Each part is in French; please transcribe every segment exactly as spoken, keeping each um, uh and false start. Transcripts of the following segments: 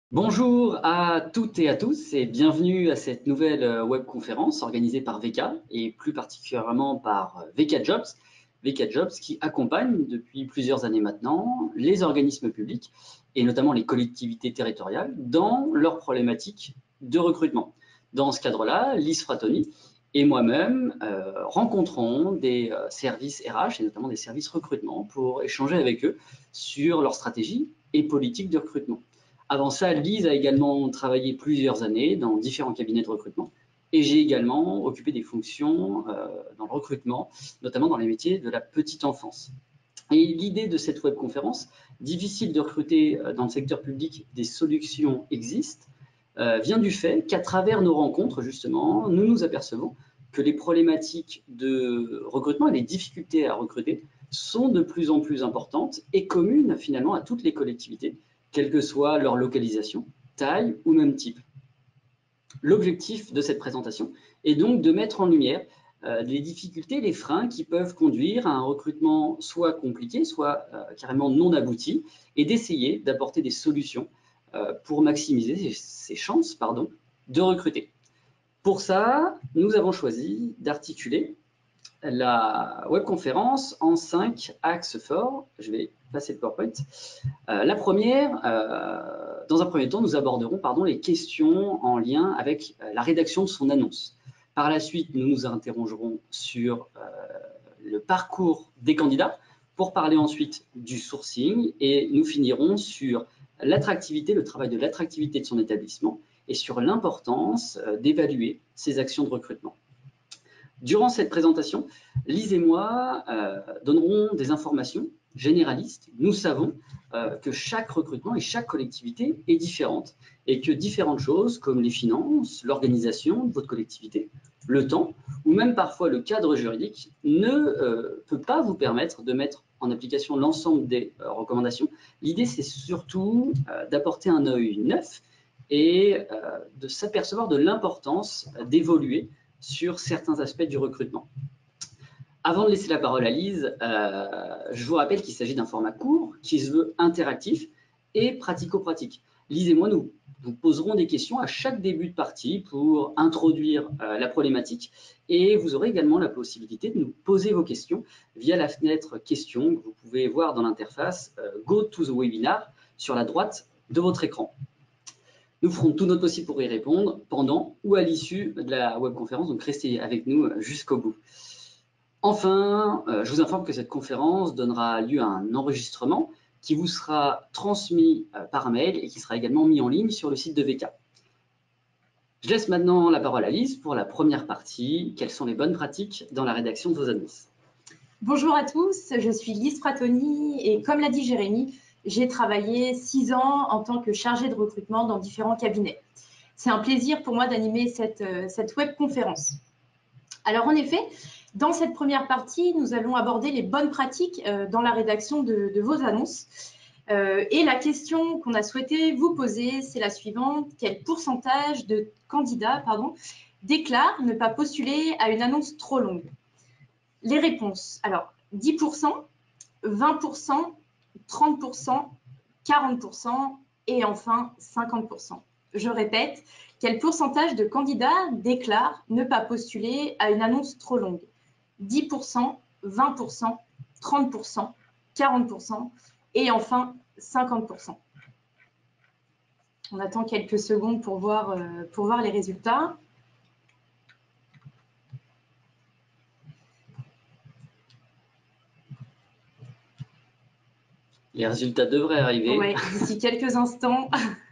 Bonjour à toutes et à tous et bienvenue à cette nouvelle euh, webconférence organisée par V K et plus particulièrement par euh, V K Jobs. V K Jobs qui accompagne depuis plusieurs années maintenant les organismes publics et notamment les collectivités territoriales dans leurs problématiques de recrutement. Dans ce cadre-là, Lise Fratoni et moi-même euh, rencontrons des euh, services R H et notamment des services recrutement pour échanger avec eux sur leur stratégie et politique de recrutement. Avant ça, Lise a également travaillé plusieurs années dans différents cabinets de recrutement et j'ai également occupé des fonctions euh, dans le recrutement, notamment dans les métiers de la petite enfance. Et l'idée de cette webconférence, difficile de recruter dans le secteur public, des solutions existent, euh, vient du fait qu'à travers nos rencontres, justement, nous nous apercevons que les problématiques de recrutement et les difficultés à recruter sont de plus en plus importantes et communes finalement à toutes les collectivités, quelle que soit leur localisation, taille ou même type. L'objectif de cette présentation est donc de mettre en lumière euh, les difficultés, les freins qui peuvent conduire à un recrutement soit compliqué, soit euh, carrément non abouti, et d'essayer d'apporter des solutions euh, pour maximiser ses chances pardon, de recruter. Pour ça, nous avons choisi d'articuler la webconférence en cinq axes forts. Je vais passer le PowerPoint. Euh, la première, euh, dans un premier temps, nous aborderons pardon, les questions en lien avec euh, la rédaction de son annonce. Par la suite, nous nous interrogerons sur euh, le parcours des candidats pour parler ensuite du sourcing et nous finirons sur l'attractivité, le travail de l'attractivité de son établissement et sur l'importance euh, d'évaluer ses actions de recrutement. Durant cette présentation, Lise et moi euh, donnerons des informations généralistes. Nous savons euh, que chaque recrutement et chaque collectivité est différente et que différentes choses comme les finances, l'organisation de votre collectivité, le temps ou même parfois le cadre juridique ne euh, peut pas vous permettre de mettre en application l'ensemble des euh, recommandations. L'idée, c'est surtout euh, d'apporter un œil neuf et euh, de s'apercevoir de l'importance d'évoluer sur certains aspects du recrutement. Avant de laisser la parole à Lise, euh, je vous rappelle qu'il s'agit d'un format court qui se veut interactif et pratico-pratique. Lise et moi, nous vous poserons des questions à chaque début de partie pour introduire euh, la problématique et vous aurez également la possibilité de nous poser vos questions via la fenêtre questions que vous pouvez voir dans l'interface euh, Go to the Webinar sur la droite de votre écran. Nous ferons tout notre possible pour y répondre pendant ou à l'issue de la webconférence, donc restez avec nous jusqu'au bout. Enfin, euh, je vous informe que cette conférence donnera lieu à un enregistrement qui vous sera transmis euh, par mail et qui sera également mis en ligne sur le site de V K. Je laisse maintenant la parole à Lise pour la première partie. Quelles sont les bonnes pratiques dans la rédaction de vos annonces? Bonjour à tous, je suis Lise Fratoni et comme l'a dit Jérémy, j'ai travaillé six ans en tant que chargée de recrutement dans différents cabinets. C'est un plaisir pour moi d'animer cette, cette webconférence. Alors en effet, dans cette première partie, nous allons aborder les bonnes pratiques dans la rédaction de, de vos annonces. Euh, et la question qu'on a souhaité vous poser, c'est la suivante. Quel pourcentage de candidats pardon, déclarent ne pas postuler à une annonce trop longue? Les réponses, alors dix pour cent, vingt pour cent, trente pour cent, quarante pour cent et enfin cinquante pour cent. Je répète, quel pourcentage de candidats déclarent ne pas postuler à une annonce trop longue? dix pour cent, vingt pour cent, trente pour cent, quarante pour cent et enfin cinquante pour cent. On attend quelques secondes pour voir, euh, pour voir les résultats. Les résultats devraient arriver. Oui, d'ici quelques instants.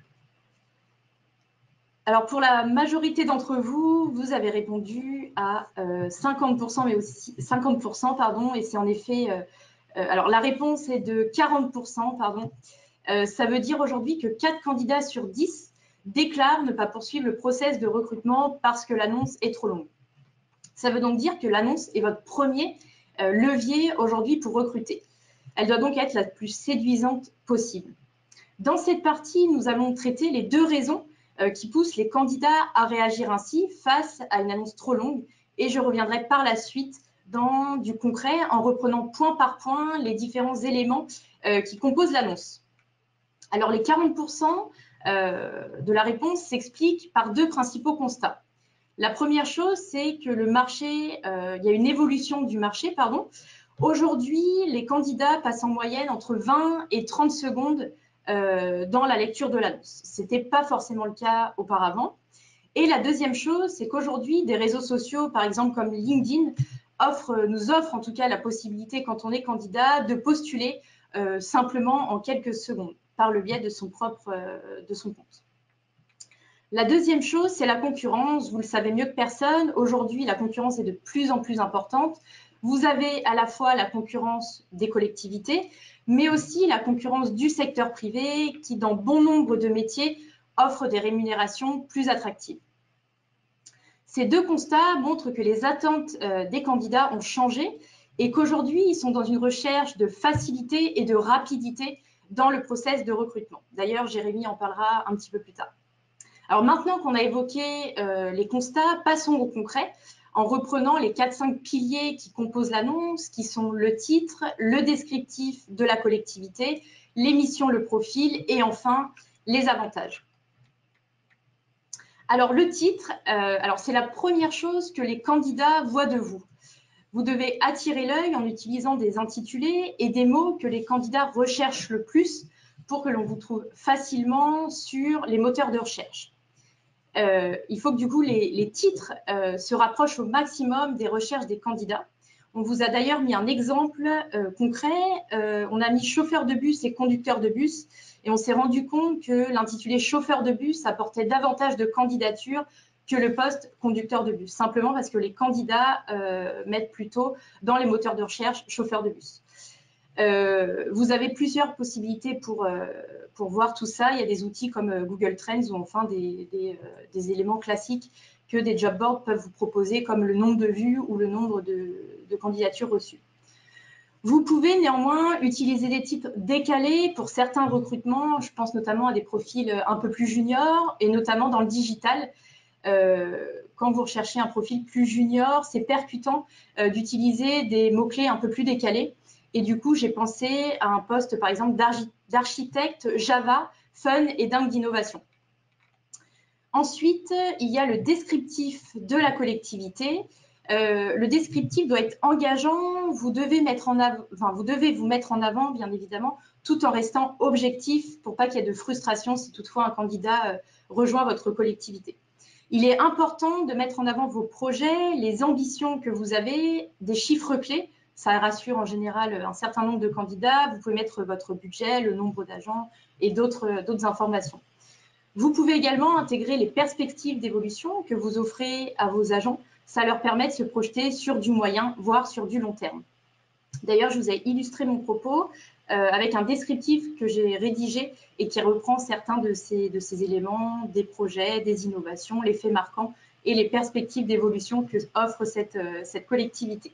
Alors, pour la majorité d'entre vous, vous avez répondu à euh, cinquante pour cent, mais aussi cinquante pour cent, pardon, et c'est en effet. Euh, euh, alors, la réponse est de quarante pour cent, pardon. Euh, ça veut dire aujourd'hui que quatre candidats sur dix déclarent ne pas poursuivre le process de recrutement parce que l'annonce est trop longue. Ça veut donc dire que l'annonce est votre premier euh, levier aujourd'hui pour recruter. Elle doit donc être la plus séduisante possible. Dans cette partie, nous allons traiter les deux raisons euh, qui poussent les candidats à réagir ainsi face à une annonce trop longue. Et je reviendrai par la suite dans du concret en reprenant point par point les différents éléments euh, qui composent l'annonce. Alors, les quarante pour cent euh, de la réponse s'expliquent par deux principaux constats. La première chose, c'est que le marché, euh, il y a une évolution du marché, pardon. Aujourd'hui, les candidats passent en moyenne entre vingt et trente secondes euh, dans la lecture de l'annonce. Ce n'était pas forcément le cas auparavant. Et la deuxième chose, c'est qu'aujourd'hui, des réseaux sociaux, par exemple comme LinkedIn, offrent, nous offrent en tout cas la possibilité, quand on est candidat, de postuler euh, simplement en quelques secondes par le biais de son propre euh, de son compte. La deuxième chose, c'est la concurrence. Vous le savez mieux que personne. Aujourd'hui, la concurrence est de plus en plus importante. Vous avez à la fois la concurrence des collectivités, mais aussi la concurrence du secteur privé qui, dans bon nombre de métiers, offre des rémunérations plus attractives. Ces deux constats montrent que les attentes euh, des candidats ont changé et qu'aujourd'hui, ils sont dans une recherche de facilité et de rapidité dans le process de recrutement. D'ailleurs, Jérémy en parlera un petit peu plus tard. Alors maintenant qu'on a évoqué euh, les constats, passons au concret en reprenant les quatre cinq piliers qui composent l'annonce, qui sont le titre, le descriptif de la collectivité, les missions, le profil et enfin les avantages. Alors le titre, euh, alors c'est la première chose que les candidats voient de vous. Vous devez attirer l'œil en utilisant des intitulés et des mots que les candidats recherchent le plus pour que l'on vous trouve facilement sur les moteurs de recherche. Euh, il faut que du coup les, les titres euh, se rapprochent au maximum des recherches des candidats. On vous a d'ailleurs mis un exemple euh, concret. Euh, on a mis chauffeur de bus et conducteur de bus et on s'est rendu compte que l'intitulé chauffeur de bus apportait davantage de candidatures que le poste conducteur de bus, simplement parce que les candidats euh, mettent plutôt dans les moteurs de recherche chauffeur de bus. Euh, vous avez plusieurs possibilités pour, euh, pour voir tout ça. Il y a des outils comme euh, Google Trends ou enfin des, des, euh, des éléments classiques que des job boards peuvent vous proposer, comme le nombre de vues ou le nombre de, de candidatures reçues. Vous pouvez néanmoins utiliser des types décalés pour certains recrutements. Je pense notamment à des profils un peu plus juniors et notamment dans le digital. Euh, quand vous recherchez un profil plus junior, c'est percutant euh, d'utiliser des mots-clés un peu plus décalés. Et du coup, j'ai pensé à un poste, par exemple, d'architecte Java, fun et dingue d'innovation. Ensuite, il y a le descriptif de la collectivité. Euh, le descriptif doit être engageant. Vous devez, mettre en avant, enfin, vous devez vous mettre en avant, bien évidemment, tout en restant objectif pour pas qu'il y ait de frustration si toutefois un candidat euh, rejoint votre collectivité. Il est important de mettre en avant vos projets, les ambitions que vous avez, des chiffres clés. Ça rassure en général un certain nombre de candidats. Vous pouvez mettre votre budget, le nombre d'agents et d'autres d'autres informations. Vous pouvez également intégrer les perspectives d'évolution que vous offrez à vos agents. Ça leur permet de se projeter sur du moyen, voire sur du long terme. D'ailleurs, je vous ai illustré mon propos euh, avec un descriptif que j'ai rédigé et qui reprend certains de ces, de ces éléments, des projets, des innovations, les faits marquants et les perspectives d'évolution que offre cette, euh, cette collectivité.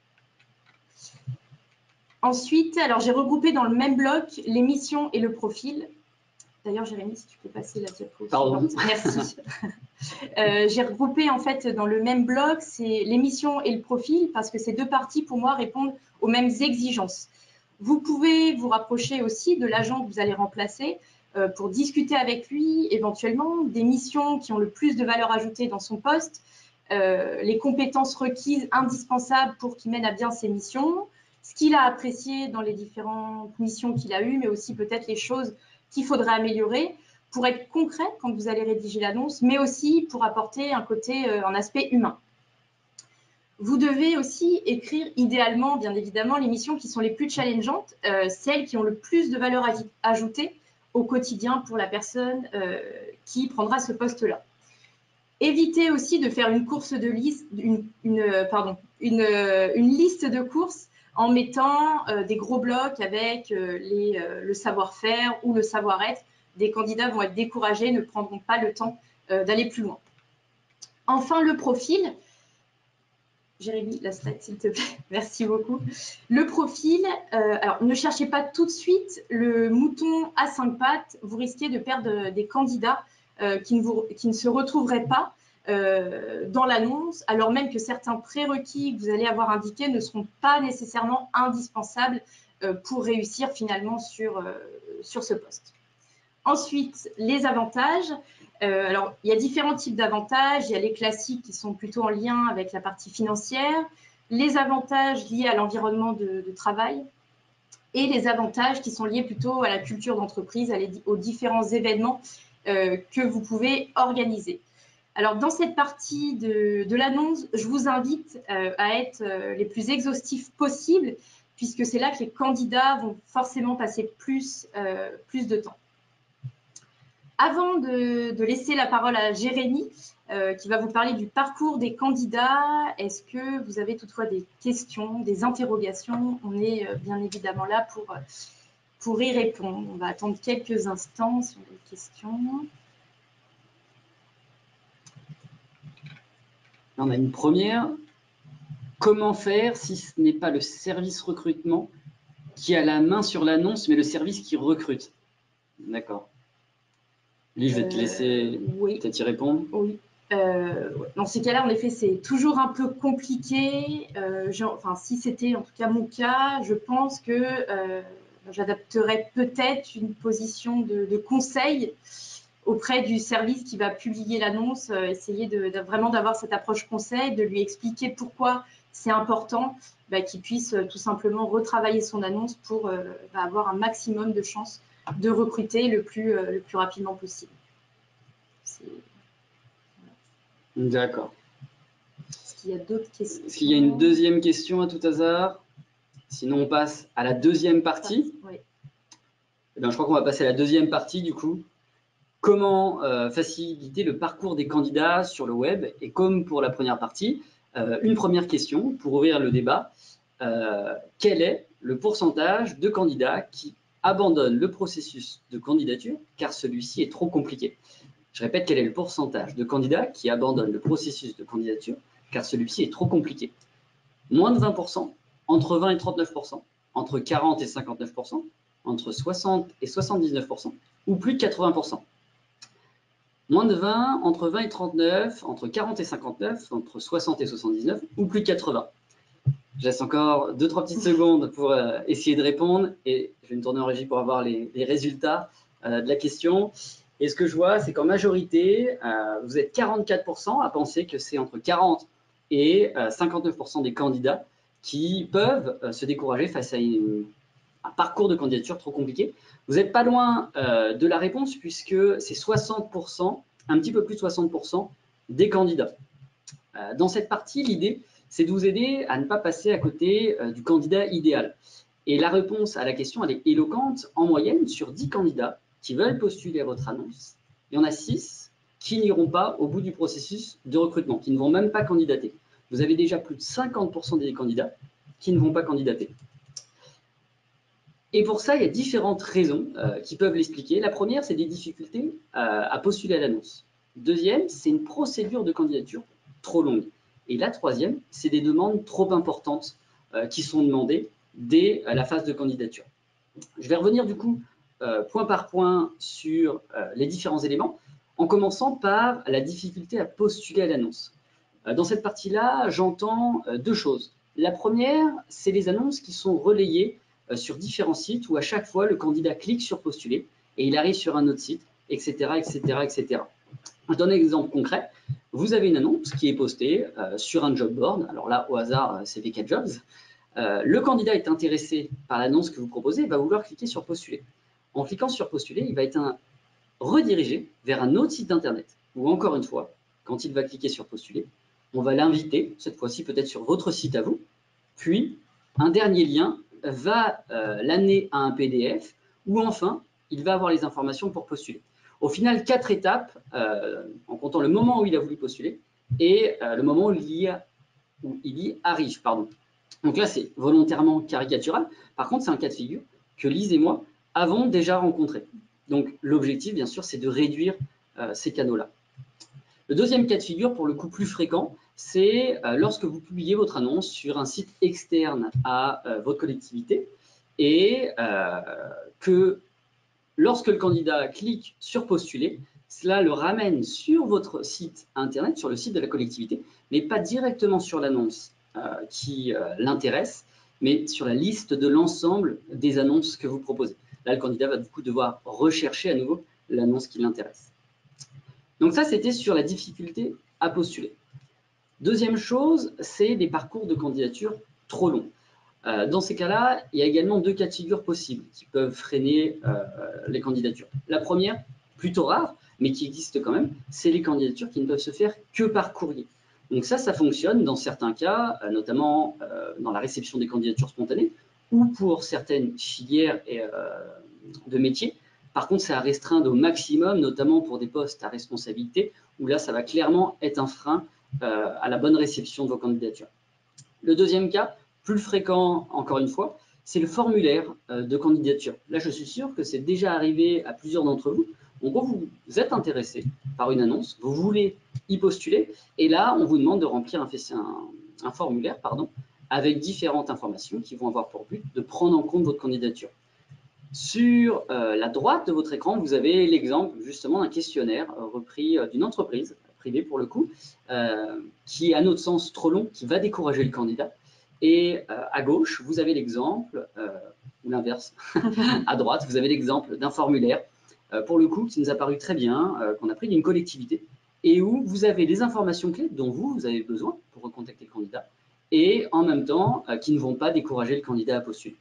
Ensuite, alors j'ai regroupé dans le même bloc les missions et le profil. D'ailleurs, Jérémy, si tu peux passer la diapo. Pardon. Merci. euh, j'ai regroupé en fait dans le même bloc, c'est les missions et le profil, parce que ces deux parties, pour moi, répondent aux mêmes exigences. Vous pouvez vous rapprocher aussi de l'agent que vous allez remplacer euh, pour discuter avec lui, éventuellement, des missions qui ont le plus de valeur ajoutée dans son poste, euh, les compétences requises indispensables pour qu'il mène à bien ses missions, ce qu'il a apprécié dans les différentes missions qu'il a eues, mais aussi peut-être les choses qu'il faudrait améliorer pour être concret quand vous allez rédiger l'annonce, mais aussi pour apporter un côté, euh, un aspect humain. Vous devez aussi écrire idéalement, bien évidemment, les missions qui sont les plus challengeantes, euh, celles qui ont le plus de valeur ajoutée au quotidien pour la personne euh, qui prendra ce poste-là. Évitez aussi de faire une course de liste, une, une, pardon, une, une liste de courses en mettant euh, des gros blocs avec euh, les, euh, le savoir-faire ou le savoir-être. Des candidats vont être découragés, ne prendront pas le temps euh, d'aller plus loin. Enfin, le profil. Jérémy, la slide, s'il te plaît. Merci beaucoup. Le profil, euh, alors ne cherchez pas tout de suite le mouton à cinq pattes. Vous risquez de perdre des candidats euh, qui, ne vous, qui ne se retrouveraient pas euh, dans l'annonce, alors même que certains prérequis que vous allez avoir indiqués ne seront pas nécessairement indispensables euh, pour réussir finalement sur, euh, sur ce poste. Ensuite, les avantages. Euh, alors, il y a différents types d'avantages. Il y a les classiques qui sont plutôt en lien avec la partie financière, les avantages liés à l'environnement de, de travail et les avantages qui sont liés plutôt à la culture d'entreprise, aux différents événements euh, que vous pouvez organiser. Alors, dans cette partie de, de l'annonce, je vous invite euh, à être euh, les plus exhaustifs possibles, puisque c'est là que les candidats vont forcément passer plus, euh, plus de temps. Avant de, de laisser la parole à Jérémy, euh, qui va vous parler du parcours des candidats, est-ce que vous avez toutefois des questions, des interrogations? On est euh, bien évidemment là pour, pour y répondre. On va attendre quelques instants si on a des questions. On a une première. Comment faire si ce n'est pas le service recrutement qui a la main sur l'annonce, mais le service qui recrute? D'accord. Lui, je vais te laisser euh, oui. peut-être y répondre. Oui. Euh, dans ces cas-là, en effet, c'est toujours un peu compliqué. Euh, genre, enfin, si c'était en tout cas mon cas, je pense que euh, j'adapterais peut-être une position de, de conseil auprès du service qui va publier l'annonce, euh, essayer de, de, vraiment d'avoir cette approche conseil, de lui expliquer pourquoi c'est important, bah, qu'il puisse euh, tout simplement retravailler son annonce pour euh, bah, avoir un maximum de chances de recruter le plus, euh, le plus rapidement possible. D'accord. Est-ce qu'il y a d'autres questions? Est-ce qu'il y a une deuxième question à tout hasard? Sinon, on passe à la deuxième partie. Oui. Eh bien, je crois qu'on va passer à la deuxième partie du coup. Comment euh, faciliter le parcours des candidats sur le web? Et comme pour la première partie, euh, une première question pour ouvrir le débat. Euh, quel est le pourcentage de candidats qui abandonnent le processus de candidature car celui-ci est trop compliqué? Je répète, quel est le pourcentage de candidats qui abandonnent le processus de candidature car celui-ci est trop compliqué? Moins de vingt pour cent, entre vingt et trente-neuf pour cent, entre quarante et cinquante-neuf pour cent, entre soixante et soixante-dix-neuf pour cent, ou plus de quatre-vingts pour cent. Moins de vingt, entre vingt et trente-neuf, entre quarante et cinquante-neuf, entre soixante et soixante-dix-neuf, ou plus de quatre-vingts. Je laisse encore deux trois petites secondes pour euh, essayer de répondre et je vais me tourner en régie pour avoir les, les résultats euh, de la question. Et ce que je vois, c'est qu'en majorité, euh, vous êtes quarante-quatre pour cent à penser que c'est entre quarante et euh, cinquante-neuf pour cent des candidats qui peuvent euh, se décourager face à une, un parcours de candidature trop compliqué. Vous n'êtes pas loin euh, de la réponse puisque c'est soixante pour cent, un petit peu plus de soixante pour cent des candidats. Euh, dans cette partie, l'idée, c'est de vous aider à ne pas passer à côté euh, du candidat idéal. Et la réponse à la question, elle est éloquente. En moyenne, sur dix candidats qui veulent postuler à votre annonce, il y en a six qui n'iront pas au bout du processus de recrutement, qui ne vont même pas candidater. Vous avez déjà plus de cinquante pour cent des candidats qui ne vont pas candidater. Et pour ça, il y a différentes raisons euh, qui peuvent l'expliquer. La première, c'est des difficultés euh, à postuler à l'annonce. Deuxième, c'est une procédure de candidature trop longue. Et la troisième, c'est des demandes trop importantes euh, qui sont demandées dès euh, la phase de candidature. Je vais revenir du coup euh, point par point sur euh, les différents éléments, en commençant par la difficulté à postuler à l'annonce. Euh, dans cette partie-là, j'entends euh, deux choses. La première, c'est les annonces qui sont relayées euh, sur différents sites où à chaque fois, le candidat clique sur postuler et il arrive sur un autre site, et cetera, et cetera, et cetera. Je donne un exemple concret. Vous avez une annonce qui est postée euh, sur un job board. Alors là, au hasard, c'est V K Jobs. Euh, le candidat est intéressé par l'annonce que vous proposez et va vouloir cliquer sur postuler. En cliquant sur postuler, il va être un, redirigé vers un autre site internet. Ou encore une fois, quand il va cliquer sur postuler, on va l'inviter, cette fois-ci peut-être sur votre site à vous. Puis, un dernier lien va euh, l'amener à un P D F ou enfin, il va avoir les informations pour postuler. Au final, quatre étapes, euh, en comptant le moment où il a voulu postuler et euh, le moment où il y, a, où il y arrive. Pardon. Donc là, c'est volontairement caricatural. Par contre, c'est un cas de figure que Lise et moi avons déjà rencontré. Donc l'objectif, bien sûr, c'est de réduire euh, ces canaux-là. Le deuxième cas de figure, pour le coup plus fréquent, c'est euh, lorsque vous publiez votre annonce sur un site externe à euh, votre collectivité et euh, que lorsque le candidat clique sur postuler, cela le ramène sur votre site internet, sur le site de la collectivité, mais pas directement sur l'annonce euh, qui euh, l'intéresse, mais sur la liste de l'ensemble des annonces que vous proposez. Là, le candidat va du coup devoir rechercher à nouveau l'annonce qui l'intéresse. Donc ça, c'était sur la difficulté à postuler. Deuxième chose, c'est des parcours de candidature trop longs. Euh, dans ces cas-là, il y a également deux cas de figure possibles qui peuvent freiner euh, les candidatures. La première, plutôt rare, mais qui existe quand même, c'est les candidatures qui ne peuvent se faire que par courrier. Donc ça, ça fonctionne dans certains cas, euh, notamment euh, dans la réception des candidatures spontanées ou pour certaines filières et, euh, de métiers. Par contre, c'est à restreindre au maximum, notamment pour des postes à responsabilité, où là, ça va clairement être un frein euh, à la bonne réception de vos candidatures. Le deuxième cas, plus fréquent encore une fois, c'est le formulaire euh, de candidature. Là, je suis sûr que c'est déjà arrivé à plusieurs d'entre vous. En gros, vous êtes intéressé par une annonce, vous voulez y postuler, et là, on vous demande de remplir un, un, un formulaire pardon, avec différentes informations qui vont avoir pour but de prendre en compte votre candidature. Sur euh, la droite de votre écran, vous avez l'exemple justement d'un questionnaire euh, repris euh, d'une entreprise privée pour le coup, euh, qui est à notre sens trop long, qui va décourager le candidat. Et euh, à gauche, vous avez l'exemple, euh, ou l'inverse, à droite, vous avez l'exemple d'un formulaire, euh, pour le coup, qui nous a paru très bien, euh, qu'on a pris d'une collectivité, et où vous avez les informations clés dont vous, vous avez besoin pour recontacter le candidat, et en même temps, euh, qui ne vont pas décourager le candidat à postuler.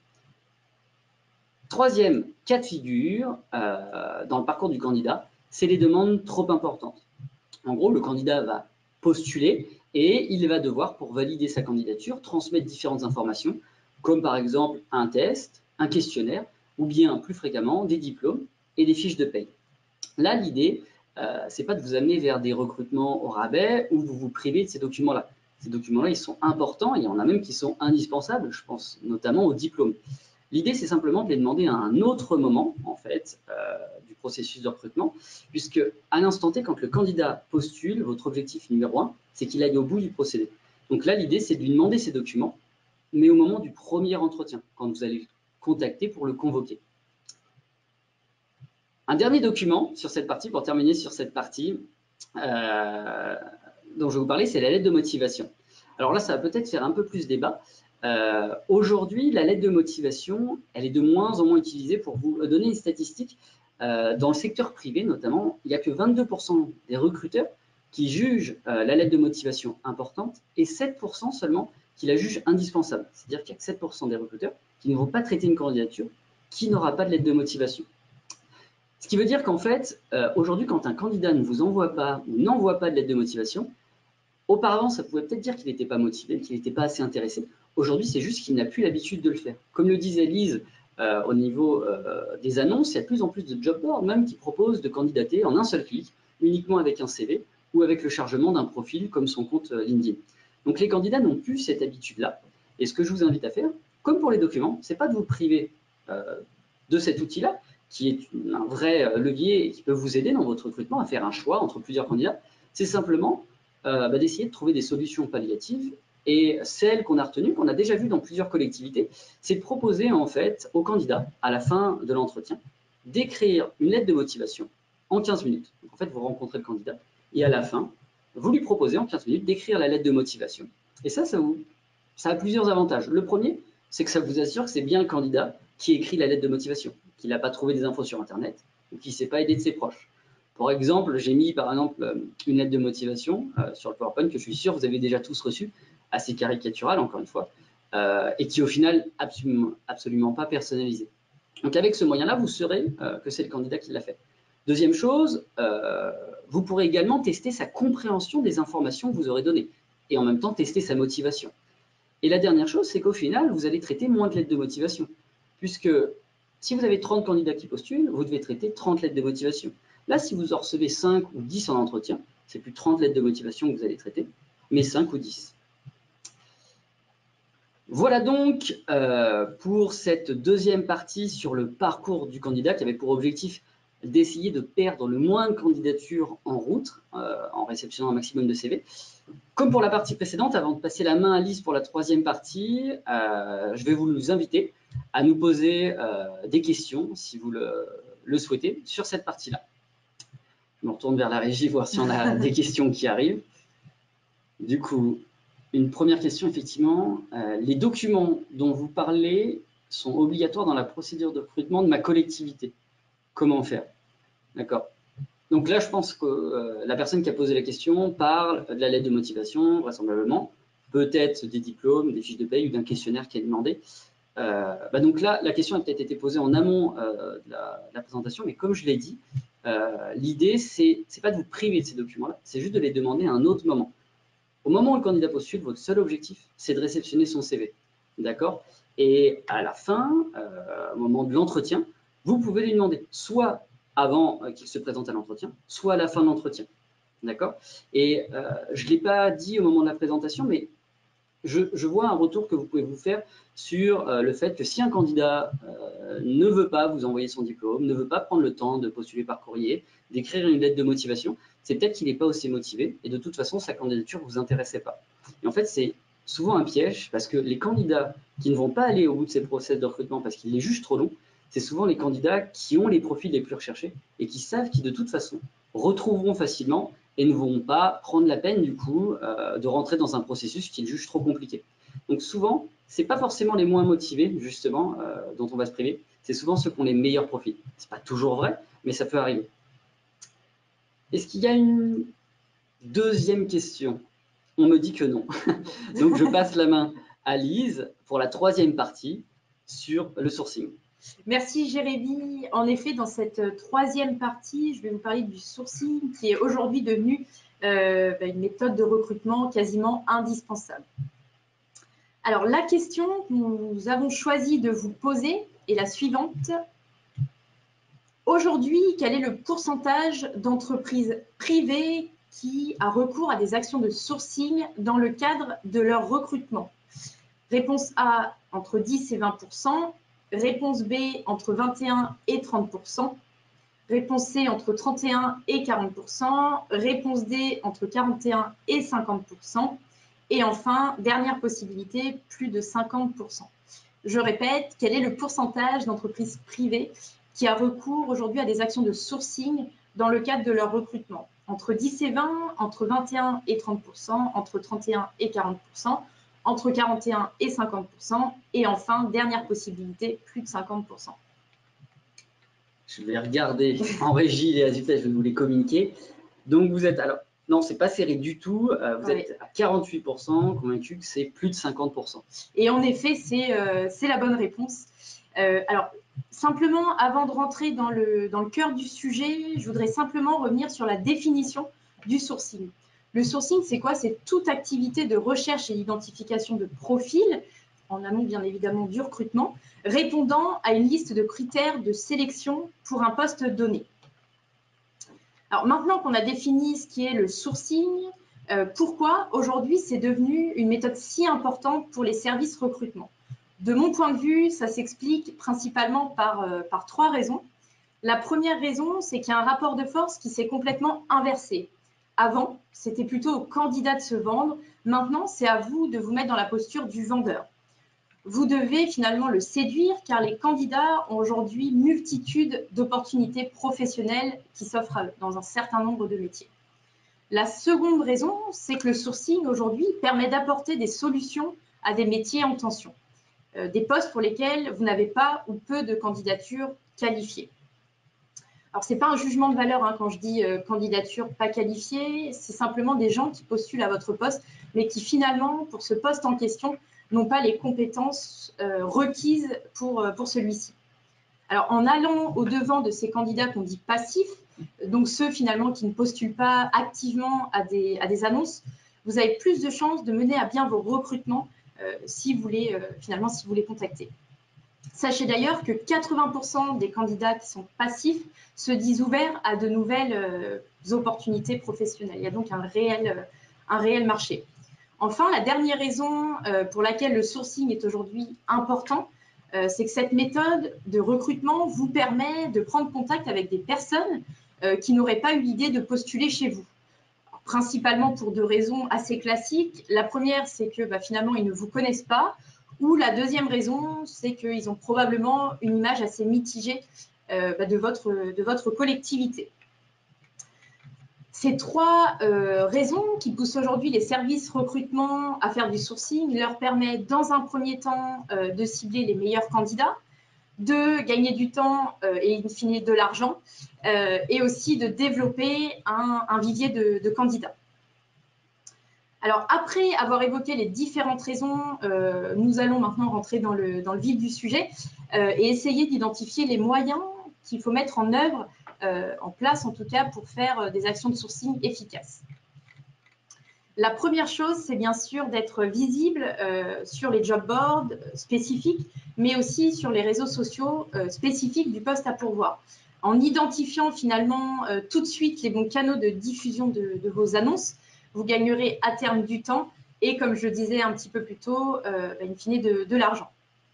Troisième cas de figure euh, dans le parcours du candidat, c'est les demandes trop importantes. En gros, le candidat va postuler et il va devoir, pour valider sa candidature, transmettre différentes informations, comme par exemple un test, un questionnaire, ou bien plus fréquemment des diplômes et des fiches de paye. Là, l'idée, euh, c'est pas de vous amener vers des recrutements au rabais ou vous vous privez de ces documents-là. Ces documents-là, ils sont importants, il y en a même qui sont indispensables, je pense notamment aux diplômes. L'idée, c'est simplement de les demander à un autre moment, en fait, euh, du processus de recrutement, puisque à l'instant T, quand le candidat postule, votre objectif numéro un, c'est qu'il aille au bout du procédé. Donc là, l'idée, c'est de lui demander ces documents, mais au moment du premier entretien, quand vous allez le contacter pour le convoquer. Un dernier document sur cette partie, pour terminer sur cette partie euh, dont je vais vous parler, c'est la lettre de motivation. Alors là, ça va peut-être faire un peu plus débat. Euh, Aujourd'hui, la lettre de motivation, elle est de moins en moins utilisée. Pour vous donner une statistique, euh, dans le secteur privé notamment, il n'y a que vingt-deux pour cent des recruteurs qui jugent euh, la lettre de motivation importante et sept pour cent seulement qui la jugent indispensable. C'est-à-dire qu'il y a que sept pour cent des recruteurs qui ne vont pas traiter une candidature qui n'aura pas de lettre de motivation. Ce qui veut dire qu'en fait, euh, aujourd'hui, quand un candidat ne vous envoie pas ou n'envoie pas de lettre de motivation, auparavant, ça pouvait peut-être dire qu'il n'était pas motivé, qu'il n'était pas assez intéressé. Aujourd'hui, c'est juste qu'il n'a plus l'habitude de le faire. Comme le disait Lise, euh, au niveau euh, des annonces, il y a de plus en plus de job boards même qui proposent de candidater en un seul clic, uniquement avec un C V ou avec le chargement d'un profil comme son compte euh, LinkedIn. Donc les candidats n'ont plus cette habitude-là. Et ce que je vous invite à faire, comme pour les documents, c'est pas de vous priver euh, de cet outil-là, qui est un vrai levier et qui peut vous aider dans votre recrutement à faire un choix entre plusieurs candidats. C'est simplement Euh, bah, d'essayer de trouver des solutions palliatives. Et celle qu'on a retenue, qu'on a déjà vue dans plusieurs collectivités, c'est de proposer en fait au candidat, à la fin de l'entretien, d'écrire une lettre de motivation en quinze minutes. Donc, en fait, vous rencontrez le candidat et à la fin, vous lui proposez en quinze minutes d'écrire la lettre de motivation. Et ça, ça, vous, ça a plusieurs avantages. Le premier, c'est que ça vous assure que c'est bien le candidat qui écrit la lettre de motivation, qu'il n'a pas trouvé des infos sur Internet ou qui ne s'est pas aidé de ses proches. Par exemple, j'ai mis par exemple une lettre de motivation euh, sur le PowerPoint que je suis sûr vous avez déjà tous reçu, assez caricaturale encore une fois, euh, et qui au final absolument, absolument pas personnalisée. Donc avec ce moyen-là, vous saurez euh, que c'est le candidat qui l'a fait. Deuxième chose, euh, vous pourrez également tester sa compréhension des informations que vous aurez données et en même temps tester sa motivation. Et la dernière chose, c'est qu'au final, vous allez traiter moins de lettres de motivation, puisque si vous avez trente candidats qui postulent, vous devez traiter trente lettres de motivation. Là, si vous en recevez cinq ou dix en entretien, c'est plus trente lettres de motivation que vous allez traiter, mais cinq ou dix. Voilà donc euh, pour cette deuxième partie sur le parcours du candidat qui avait pour objectif d'essayer de perdre le moins de candidatures en route, euh, en réceptionnant un maximum de C V. Comme pour la partie précédente, avant de passer la main à Lise pour la troisième partie, euh, je vais vous inviter à nous poser euh, des questions, si vous le, le souhaitez, sur cette partie-là. Je me retourne vers la régie, voir si on a des questions qui arrivent. Du coup, une première question, effectivement. Euh, les documents dont vous parlez sont obligatoires dans la procédure de recrutement de ma collectivité. Comment faire? D'accord. Donc là, je pense que euh, la personne qui a posé la question parle de la lettre de motivation, vraisemblablement, peut-être des diplômes, des fiches de paye ou d'un questionnaire qui est demandé. Euh, bah donc là, la question a peut-être été posée en amont euh, de, la, de la présentation, mais comme je l'ai dit, euh, l'idée, c'est c'est pas de vous priver de ces documents-là, c'est juste de les demander à un autre moment. Au moment où le candidat postule, votre seul objectif, c'est de réceptionner son C V. D'accord? Et à la fin, euh, au moment de l'entretien, vous pouvez lui demander soit avant euh, qu'il se présente à l'entretien, soit à la fin de l'entretien. D'accord? Et euh, je ne l'ai pas dit au moment de la présentation, mais je, je vois un retour que vous pouvez vous faire sur euh, le fait que si un candidat euh, ne veut pas vous envoyer son diplôme, ne veut pas prendre le temps de postuler par courrier, d'écrire une lettre de motivation, c'est peut-être qu'il n'est pas aussi motivé et de toute façon, sa candidature ne vous intéressait pas. Et en fait, c'est souvent un piège parce que les candidats qui ne vont pas aller au bout de ces process de recrutement parce qu'ils les jugent trop longs, c'est souvent les candidats qui ont les profils les plus recherchés et qui savent qu'ils de toute façon retrouveront facilement et ne vont pas prendre la peine du coup euh, de rentrer dans un processus qu'ils jugent trop compliqué. Donc souvent, c'est pas forcément les moins motivés justement euh, dont on va se priver, c'est souvent ceux qui ont les meilleurs profils. C'est pas toujours vrai, mais ça peut arriver. Est-ce qu'il y a une deuxième question? On me dit que non. Donc je passe la main à Lise pour la troisième partie sur le sourcing. Merci Jérémy. En effet, dans cette troisième partie, je vais vous parler du sourcing qui est aujourd'hui devenu euh, une méthode de recrutement quasiment indispensable. Alors, la question que nous avons choisi de vous poser est la suivante. Aujourd'hui, quel est le pourcentage d'entreprises privées qui a recours à des actions de sourcing dans le cadre de leur recrutement? Réponse A, entre dix et vingt pour cent. Réponse B, entre vingt et un et trente pour cent. Réponse C, entre trente et un et quarante pour cent. Réponse D, entre quarante et un et cinquante pour cent. Et enfin, dernière possibilité, plus de cinquante pour cent. Je répète, quel est le pourcentage d'entreprises privées qui a recours aujourd'hui à des actions de sourcing dans le cadre de leur recrutement? Entre dix et vingt, entre vingt et un et trente pour cent, entre trente et un et quarante pour cent, entre quarante et un et cinquante pour cent, et enfin, dernière possibilité, plus de cinquante pour cent. Je vais regarder en régie les résultats, je vais vous les communiquer. Donc vous êtes, alors, non, c'est pas serré du tout, euh, vous oui. êtes à quarante-huit pour cent convaincu que c'est plus de cinquante pour cent. Et en effet, c'est euh, la bonne réponse. Euh, alors, simplement, avant de rentrer dans le, dans le cœur du sujet, je voudrais simplement revenir sur la définition du sourcing. Le sourcing, c'est quoi? C'est toute activité de recherche et d'identification de profils, en amont bien évidemment du recrutement, répondant à une liste de critères de sélection pour un poste donné. Alors maintenant qu'on a défini ce qui est le sourcing, euh, pourquoi aujourd'hui c'est devenu une méthode si importante pour les services recrutement? De mon point de vue, ça s'explique principalement par, euh, par trois raisons. La première raison, c'est qu'il y a un rapport de force qui s'est complètement inversé. Avant, c'était plutôt au candidat de se vendre. Maintenant, c'est à vous de vous mettre dans la posture du vendeur. Vous devez finalement le séduire car les candidats ont aujourd'hui multitude d'opportunités professionnelles qui s'offrent dans un certain nombre de métiers. La seconde raison, c'est que le sourcing aujourd'hui permet d'apporter des solutions à des métiers en tension, euh, des postes pour lesquels vous n'avez pas ou peu de candidatures qualifiées. Alors, ce n'est pas un jugement de valeur hein, quand je dis euh, candidature pas qualifiée, c'est simplement des gens qui postulent à votre poste, mais qui finalement, pour ce poste en question, n'ont pas les compétences euh, requises pour, euh, pour celui-ci. Alors, en allant au-devant de ces candidats qu'on dit passifs, donc ceux finalement qui ne postulent pas activement à des, à des annonces, vous avez plus de chances de mener à bien vos recrutements euh, si vous les, euh, finalement, si vous les contactez. Sachez d'ailleurs que quatre-vingts pour cent des candidats qui sont passifs se disent ouverts à de nouvelles euh, opportunités professionnelles. Il y a donc un réel, euh, un réel marché. Enfin, la dernière raison euh, pour laquelle le sourcing est aujourd'hui important, euh, c'est que cette méthode de recrutement vous permet de prendre contact avec des personnes euh, qui n'auraient pas eu l'idée de postuler chez vous. Alors, principalement pour deux raisons assez classiques. La première, c'est que bah, finalement, ils ne vous connaissent pas. Ou la deuxième raison, c'est qu'ils ont probablement une image assez mitigée euh, bah, de, votre, de votre collectivité. Ces trois euh, raisons qui poussent aujourd'hui les services recrutement à faire du sourcing leur permettent dans un premier temps euh, de cibler les meilleurs candidats, de gagner du temps euh, et in fine de l'argent, euh, et aussi de développer un, un vivier de, de candidats. Alors, après avoir évoqué les différentes raisons, euh, nous allons maintenant rentrer dans le, dans le vif du sujet euh, et essayer d'identifier les moyens qu'il faut mettre en œuvre, euh, en place en tout cas, pour faire des actions de sourcing efficaces. La première chose, c'est bien sûr d'être visible euh, sur les job boards spécifiques, mais aussi sur les réseaux sociaux euh, spécifiques du poste à pourvoir. En identifiant finalement euh, tout de suite les bons canaux de diffusion de, de vos annonces, vous gagnerez à terme du temps et, comme je disais un petit peu plus tôt, euh, in fine de, de l'argent.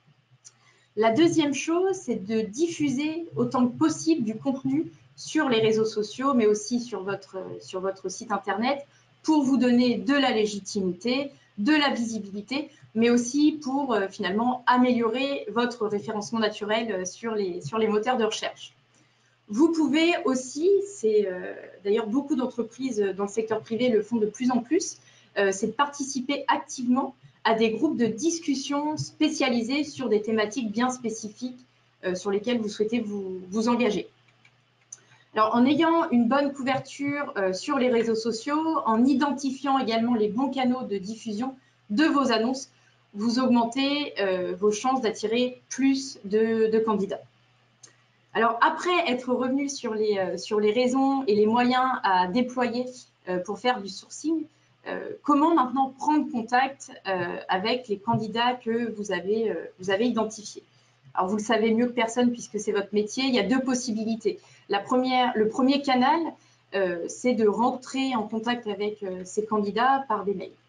La deuxième chose, c'est de diffuser autant que possible du contenu sur les réseaux sociaux, mais aussi sur votre, sur votre site internet, pour vous donner de la légitimité, de la visibilité, mais aussi pour euh, finalement améliorer votre référencement naturel sur les, sur les moteurs de recherche. Vous pouvez aussi, c'est euh, d'ailleurs beaucoup d'entreprises dans le secteur privé le font de plus en plus, euh, c'est de participer activement à des groupes de discussion spécialisés sur des thématiques bien spécifiques euh, sur lesquelles vous souhaitez vous, vous engager. Alors, en ayant une bonne couverture euh, sur les réseaux sociaux, en identifiant également les bons canaux de diffusion de vos annonces, vous augmentez euh, vos chances d'attirer plus de, de candidats. Alors, après être revenu sur les, euh, sur les raisons et les moyens à déployer euh, pour faire du sourcing, euh, comment maintenant prendre contact euh, avec les candidats que vous avez, euh, vous avez identifiés? Alors, vous le savez mieux que personne puisque c'est votre métier, il y a deux possibilités. La première, le premier canal, euh, c'est de rentrer en contact avec euh, ces candidats par des mails.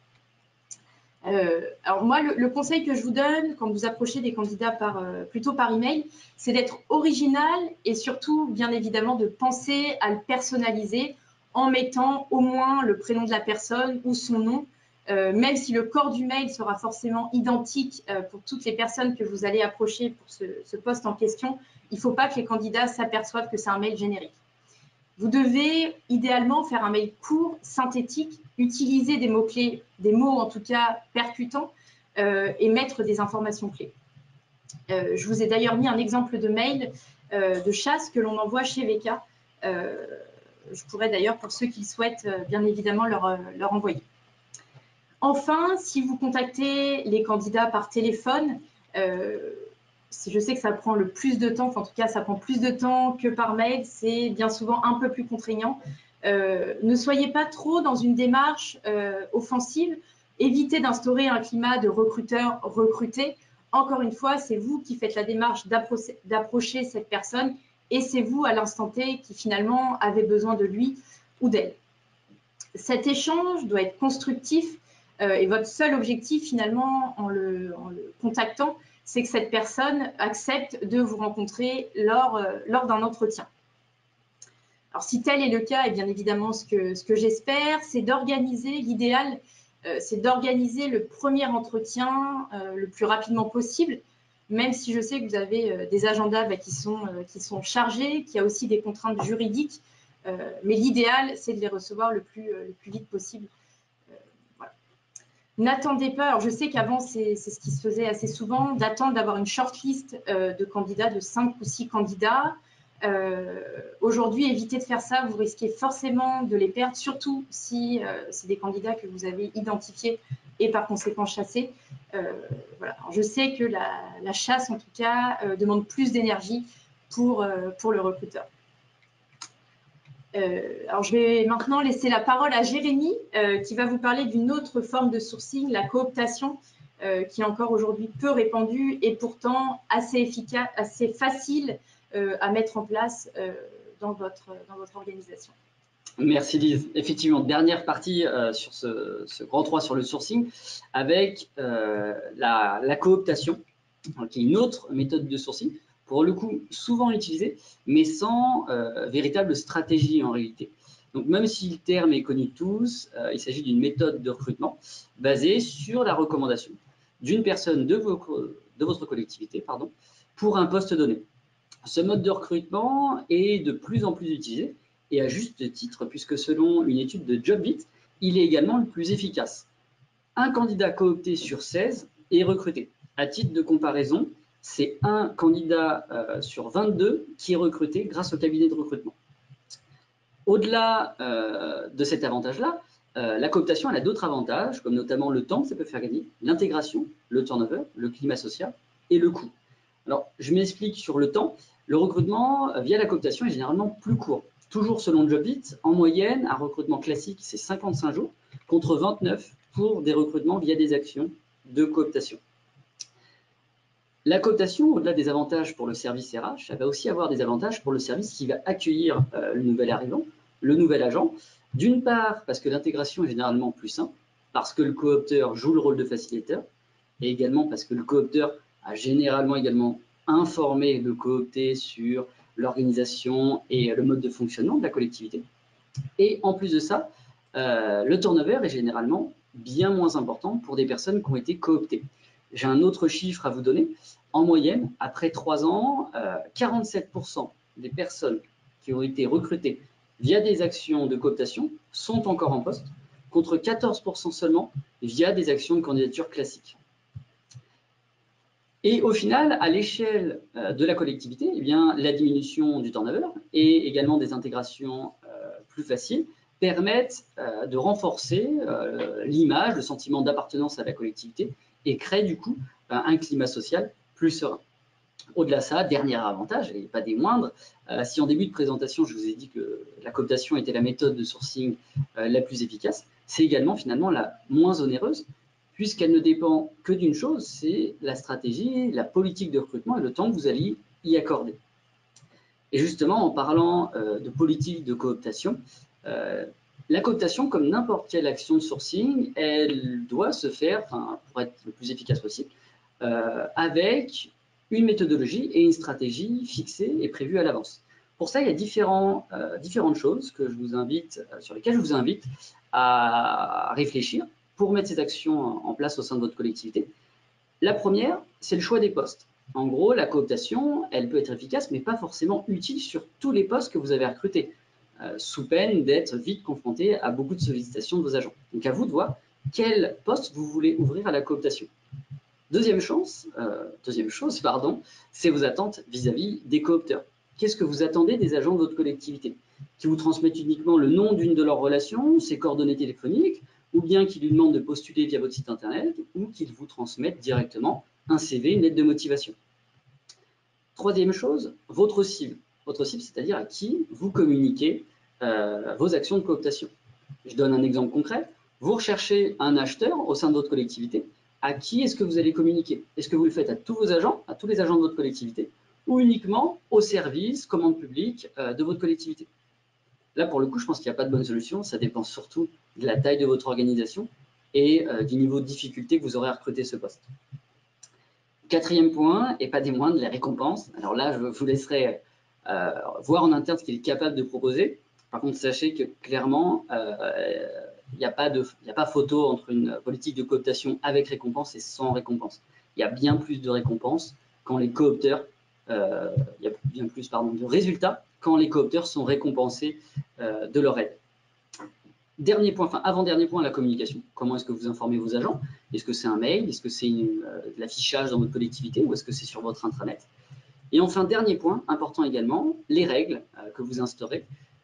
Euh, alors moi, le, le conseil que je vous donne quand vous approchez des candidats par, euh, plutôt par email, c'est d'être original et surtout, bien évidemment, de penser à le personnaliser en mettant au moins le prénom de la personne ou son nom, euh, même si le corps du mail sera forcément identique euh, pour toutes les personnes que vous allez approcher pour ce, ce poste en question. Il ne faut pas que les candidats s'aperçoivent que c'est un mail générique. Vous devez idéalement faire un mail court, synthétique, utiliser des mots-clés, des mots en tout cas percutants euh, et mettre des informations clés. Euh, je vous ai d'ailleurs mis un exemple de mail euh, de chasse que l'on envoie chez V K. Euh, je pourrais d'ailleurs, pour ceux qui le souhaitent, euh, bien évidemment leur, leur envoyer. Enfin, si vous contactez les candidats par téléphone, euh, je sais que ça prend le plus de temps, enfin, en tout cas ça prend plus de temps que par mail, c'est bien souvent un peu plus contraignant. Euh, ne soyez pas trop dans une démarche euh, offensive, évitez d'instaurer un climat de recruteur recruté. Encore une fois, c'est vous qui faites la démarche d'approcher cette personne et c'est vous à l'instant T qui finalement avez besoin de lui ou d'elle. Cet échange doit être constructif euh, et votre seul objectif finalement en le, en le contactant, c'est que cette personne accepte de vous rencontrer lors, euh, lors d'un entretien. Alors, si tel est le cas, et bien évidemment, ce que, ce que j'espère, c'est d'organiser, l'idéal, euh, c'est d'organiser le premier entretien euh, le plus rapidement possible, même si je sais que vous avez euh, des agendas bah, qui, sont, euh, qui sont chargés, qu'il y a aussi des contraintes juridiques, euh, mais l'idéal, c'est de les recevoir le plus, euh, le plus vite possible. N'attendez pas, alors je sais qu'avant, c'est ce qui se faisait assez souvent, d'attendre d'avoir une shortlist euh, de candidats, de cinq ou six candidats. Euh, Aujourd'hui, évitez de faire ça, vous risquez forcément de les perdre, surtout si euh, c'est des candidats que vous avez identifiés et par conséquent chassés. Euh, voilà. Alors, je sais que la, la chasse, en tout cas, euh, demande plus d'énergie pour, euh, pour le recruteur. Euh, alors, je vais maintenant laisser la parole à Jérémy, euh, qui va vous parler d'une autre forme de sourcing, la cooptation, euh, qui est encore aujourd'hui peu répandue et pourtant assez efficace, assez facile euh, à mettre en place euh, dans, votre, dans votre organisation. Merci Lise. Effectivement, dernière partie euh, sur ce, ce grand trois sur le sourcing, avec euh, la, la cooptation, hein, qui est une autre méthode de sourcing, pour le coup souvent utilisée, mais sans euh, véritable stratégie en réalité. Donc même si le terme est connu de tous, euh, il s'agit d'une méthode de recrutement basée sur la recommandation d'une personne de, vos, de votre collectivité pardon, pour un poste donné. Ce mode de recrutement est de plus en plus utilisé, et à juste titre, puisque selon une étude de Jobvit, il est également le plus efficace. Un candidat coopté sur seize est recruté. À titre de comparaison, c'est un candidat euh, sur vingt-deux qui est recruté grâce au cabinet de recrutement. Au-delà euh, de cet avantage-là, euh, la cooptation elle a d'autres avantages, comme notamment le temps que ça peut faire gagner, l'intégration, le turnover, le climat social et le coût. Alors, je m'explique sur le temps. Le recrutement via la cooptation est généralement plus court. Toujours selon Jobit, en moyenne, un recrutement classique, c'est cinquante-cinq jours, contre vingt-neuf pour des recrutements via des actions de cooptation. La cooptation, au-delà des avantages pour le service R H, elle va aussi avoir des avantages pour le service qui va accueillir euh, le nouvel arrivant, le nouvel agent. D'une part, parce que l'intégration est généralement plus simple, parce que le coopteur joue le rôle de facilitateur, et également parce que le coopteur a généralement également informé le coopté sur l'organisation et le mode de fonctionnement de la collectivité. Et en plus de ça, euh, le turnover est généralement bien moins important pour des personnes qui ont été cooptées. J'ai un autre chiffre à vous donner. En moyenne, après trois ans, euh, quarante-sept pour cent des personnes qui ont été recrutées via des actions de cooptation sont encore en poste, contre quatorze pour cent seulement via des actions de candidature classiques. Et au final, à l'échelle de la collectivité, eh bien, la diminution du turnover et également des intégrations euh, plus faciles permettent euh, de renforcer euh, l'image, le sentiment d'appartenance à la collectivité et créent du coup un climat social plus serein. Au-delà de ça, dernier avantage, et pas des moindres, euh, si en début de présentation, je vous ai dit que la cooptation était la méthode de sourcing euh, la plus efficace, c'est également finalement la moins onéreuse, puisqu'elle ne dépend que d'une chose, c'est la stratégie, la politique de recrutement et le temps que vous allez y accorder. Et justement, en parlant euh, de politique de cooptation, euh, la cooptation, comme n'importe quelle action de sourcing, elle doit se faire, enfin, pour être le plus efficace possible, euh, avec une méthodologie et une stratégie fixée et prévue à l'avance. Pour ça, il y a différents, euh, différentes choses que je vous invite, euh, sur lesquelles je vous invite à réfléchir pour mettre ces actions en place au sein de votre collectivité. La première, c'est le choix des postes. En gros, la cooptation, elle peut être efficace, mais pas forcément utile sur tous les postes que vous avez recrutés, euh, sous peine d'être vite confronté à beaucoup de sollicitations de vos agents. Donc, à vous de voir quel poste vous voulez ouvrir à la cooptation. Deuxième, chance, euh, deuxième chose, pardon, c'est vos attentes vis-à-vis des coopteurs. Qu'est-ce que vous attendez des agents de votre collectivité? Qui vous transmettent uniquement le nom d'une de leurs relations, ses coordonnées téléphoniques, ou bien qu'ils lui demandent de postuler via votre site internet, ou qu'ils vous transmettent directement un C V, une lettre de motivation. Troisième chose, votre cible. Votre cible, c'est-à-dire à qui vous communiquez euh, vos actions de cooptation. Je donne un exemple concret. Vous recherchez un acheteur au sein de votre collectivité. À qui est-ce que vous allez communiquer? Est-ce que vous le faites à tous vos agents, à tous les agents de votre collectivité, ou uniquement aux services, commandes publiques euh, de votre collectivité? Là, pour le coup, je pense qu'il n'y a pas de bonne solution. Ça dépend surtout de la taille de votre organisation et euh, du niveau de difficulté que vous aurez à recruter ce poste. Quatrième point, et pas des moindres, les récompenses. Alors là, je vous laisserai euh, voir en interne ce qu'il est capable de proposer. Par contre, sachez que clairement, euh, il n'y a pas de, il n'y a pas photo entre une politique de cooptation avec récompense et sans récompense. Il y a bien plus de récompenses quand les coopteurs, euh, il y a bien plus pardon, de résultats quand les coopteurs sont récompensés euh, de leur aide. Dernier point, enfin avant-dernier point, la communication. Comment est-ce que vous informez vos agents? Est-ce que c'est un mail? Est-ce que c'est euh, de l'affichage dans votre collectivité ou est-ce que c'est sur votre intranet? Et enfin, dernier point, important également, les règles euh, que vous instaurez.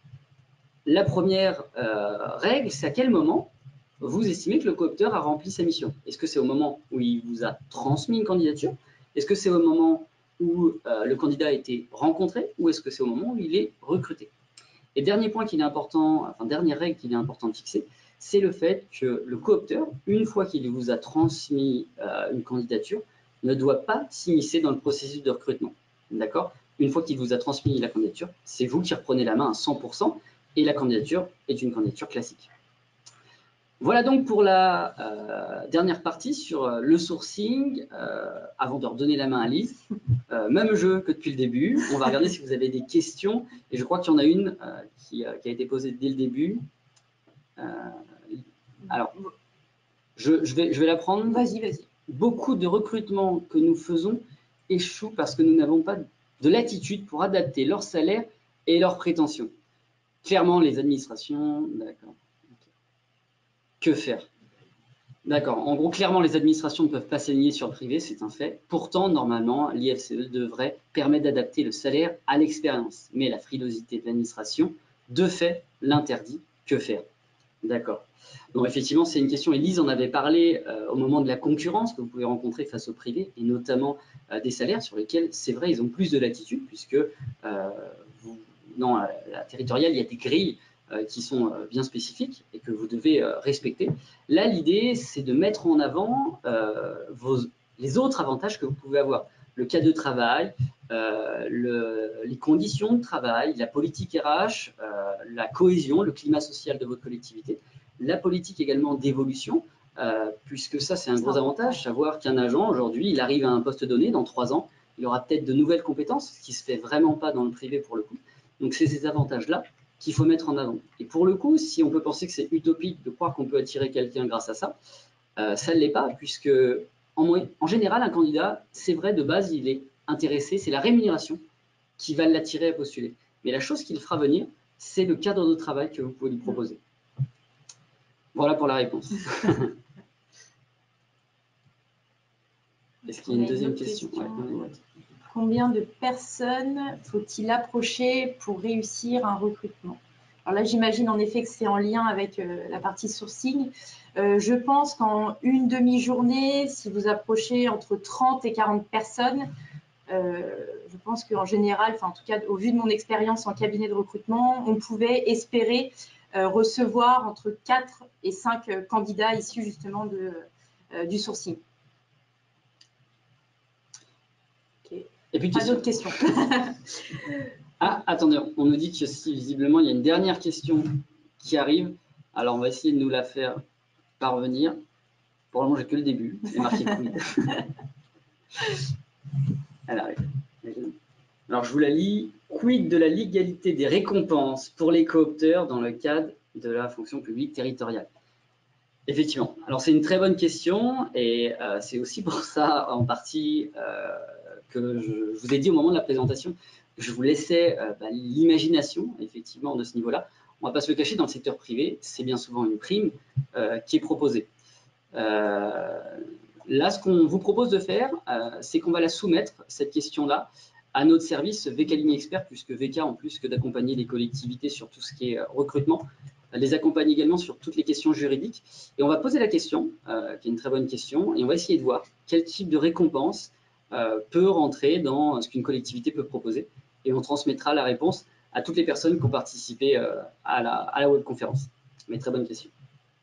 La première euh, règle, c'est à quel moment vous estimez que le coopteur a rempli sa mission. Est-ce que c'est au moment où il vous a transmis une candidature? Est-ce que c'est au moment où euh, le candidat a été rencontré? Ou est-ce que c'est au moment où il est recruté? Et dernier point qu'il est important, enfin dernière règle qu'il est important de fixer, c'est le fait que le coopteur, une fois qu'il vous a transmis euh, une candidature, ne doit pas s'immiscer dans le processus de recrutement. D'accord? Une fois qu'il vous a transmis la candidature, c'est vous qui reprenez la main à cent pour cent et la candidature est une candidature classique. Voilà donc pour la euh, dernière partie sur euh, le sourcing. Euh, avant de redonner la main à Lise, euh, même jeu que depuis le début. On va regarder si vous avez des questions. Et je crois qu'il y en a une euh, qui, euh, qui a été posée dès le début. Euh, alors, je, je, vais, je vais la prendre. Vas-y, vas-y. Beaucoup de recrutements que nous faisons échouent parce que nous n'avons pas de latitude pour adapter leur salaire et leurs prétentions. Clairement, les administrations, d'accord. Que faire? D'accord. En gros, clairement, les administrations ne peuvent pas s'aligner sur le privé, c'est un fait. Pourtant, normalement, l'I F C E devrait permettre d'adapter le salaire à l'expérience. Mais la frilosité de l'administration, de fait, l'interdit. Que faire? D'accord. Donc, effectivement, c'est une question. Élise en avait parlé euh, au moment de la concurrence que vous pouvez rencontrer face au privé, et notamment euh, des salaires sur lesquels, c'est vrai, ils ont plus de latitude, puisque euh, vous, dans la, la territoriale, il y a des grilles euh, qui sont euh, bien spécifiques et que vous devez euh, respecter. Là, l'idée, c'est de mettre en avant euh, vos, les autres avantages que vous pouvez avoir. Le cas de travail, euh, le, les conditions de travail, la politique R H, euh, la cohésion, le climat social de votre collectivité, la politique également d'évolution, euh, puisque ça, c'est un gros avantage, savoir qu'un agent, aujourd'hui, il arrive à un poste donné, dans trois ans, il aura peut-être de nouvelles compétences, ce qui ne se fait vraiment pas dans le privé pour le coup. Donc, c'est ces avantages-là qu'il faut mettre en avant. Et pour le coup, si on peut penser que c'est utopique de croire qu'on peut attirer quelqu'un grâce à ça, euh, ça ne l'est pas, puisque en, en général, un candidat, c'est vrai, de base, il est intéressé, c'est la rémunération qui va l'attirer à postuler. Mais la chose qui le fera venir, c'est le cadre de travail que vous pouvez lui proposer. Voilà pour la réponse. Est-ce qu'il y a une deuxième une question, question. Ouais. Combien de personnes faut-il approcher pour réussir un recrutement? Alors là, j'imagine en effet que c'est en lien avec euh, la partie sourcing. Euh, je pense qu'en une demi-journée, si vous approchez entre trente et quarante personnes, euh, je pense qu'en général, enfin en tout cas au vu de mon expérience en cabinet de recrutement, on pouvait espérer euh, recevoir entre quatre et cinq euh, candidats issus justement de, euh, du sourcing. Okay. Et puis, pas d'autres questions. Ah, attendez, on nous dit que si visiblement il y a une dernière question qui arrive. Alors, on va essayer de nous la faire parvenir. Pour le moment, j'ai que le début. C'est marqué quid. Elle arrive. Alors, je vous la lis. Quid de la légalité des récompenses pour les coopteurs dans le cadre de la fonction publique territoriale? Effectivement. Alors, c'est une très bonne question et euh, c'est aussi pour ça, en partie, euh, que je, je vous ai dit au moment de la présentation, je vous laissais euh, bah, l'imagination, effectivement, de ce niveau-là. On ne va pas se le cacher, dans le secteur privé, c'est bien souvent une prime euh, qui est proposée. Euh, là, ce qu'on vous propose de faire, euh, c'est qu'on va la soumettre, cette question-là, à notre service V K Ligne Expert, puisque V K, en plus que d'accompagner les collectivités sur tout ce qui est recrutement, les accompagne également sur toutes les questions juridiques. Et on va poser la question, euh, qui est une très bonne question, et on va essayer de voir quel type de récompense euh, peut rentrer dans ce qu'une collectivité peut proposer. Et on transmettra la réponse à toutes les personnes qui ont participé euh, à la, à la webconférence. Mais très bonne question.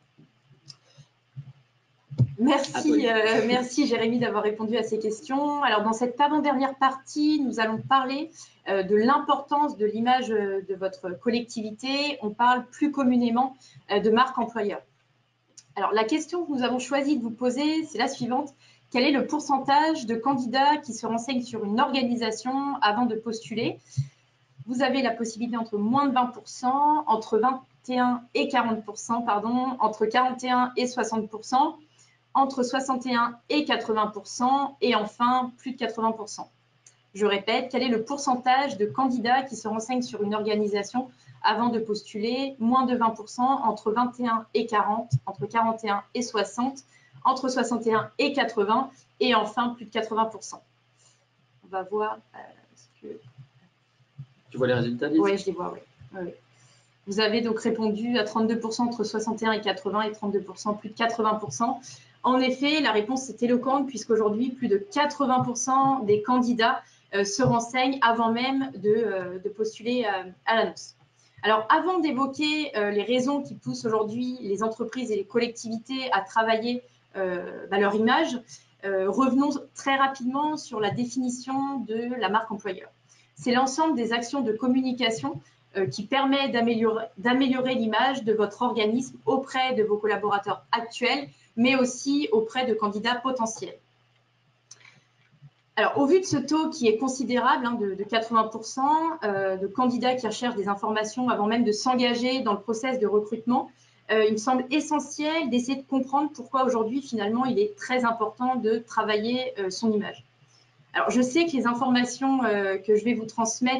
Merci, euh, merci Jérémy d'avoir répondu à ces questions. Alors dans cette avant-dernière partie, nous allons parler euh, de l'importance de l'image de votre collectivité. On parle plus communément euh, de marque employeur. Alors la question que nous avons choisi de vous poser, c'est la suivante. Quel est le pourcentage de candidats qui se renseignent sur une organisation avant de postuler? Vous avez la possibilité entre moins de vingt pour cent, entre vingt et un et quarante pour cent, pardon, entre quarante et un et soixante pour cent, entre soixante et un et quatre-vingts pour cent et enfin plus de quatre-vingts pour cent. Je répète, quel est le pourcentage de candidats qui se renseignent sur une organisation avant de postuler? Moins de vingt pour cent, entre vingt et un et quarante, entre quarante et un et soixante, entre soixante et un et quatre-vingts et enfin plus de quatre-vingts pour cent. On va voir euh, ce que... Tu vois les résultats? Oui, je les vois, oui. oui. Vous avez donc répondu à trente-deux pour cent entre soixante et un et quatre-vingts et trente-deux pour cent, plus de quatre-vingts pour cent. En effet, la réponse est éloquente puisqu'aujourd'hui, plus de quatre-vingts pour cent des candidats euh, se renseignent avant même de, euh, de postuler euh, à l'annonce. Alors, avant d'évoquer euh, les raisons qui poussent aujourd'hui les entreprises et les collectivités à travailler euh, bah, leur image, euh, revenons très rapidement sur la définition de la marque employeur. C'est l'ensemble des actions de communication euh, qui permet d'améliorer, d'améliorer l'image de votre organisme auprès de vos collaborateurs actuels, mais aussi auprès de candidats potentiels. Alors, au vu de ce taux qui est considérable, hein, de, de quatre-vingts pour cent euh, de candidats qui recherchent des informations avant même de s'engager dans le process de recrutement, euh, il me semble essentiel d'essayer de comprendre pourquoi aujourd'hui, finalement, il est très important de travailler euh, son image. Alors, je sais que les informations euh, que je vais vous transmettre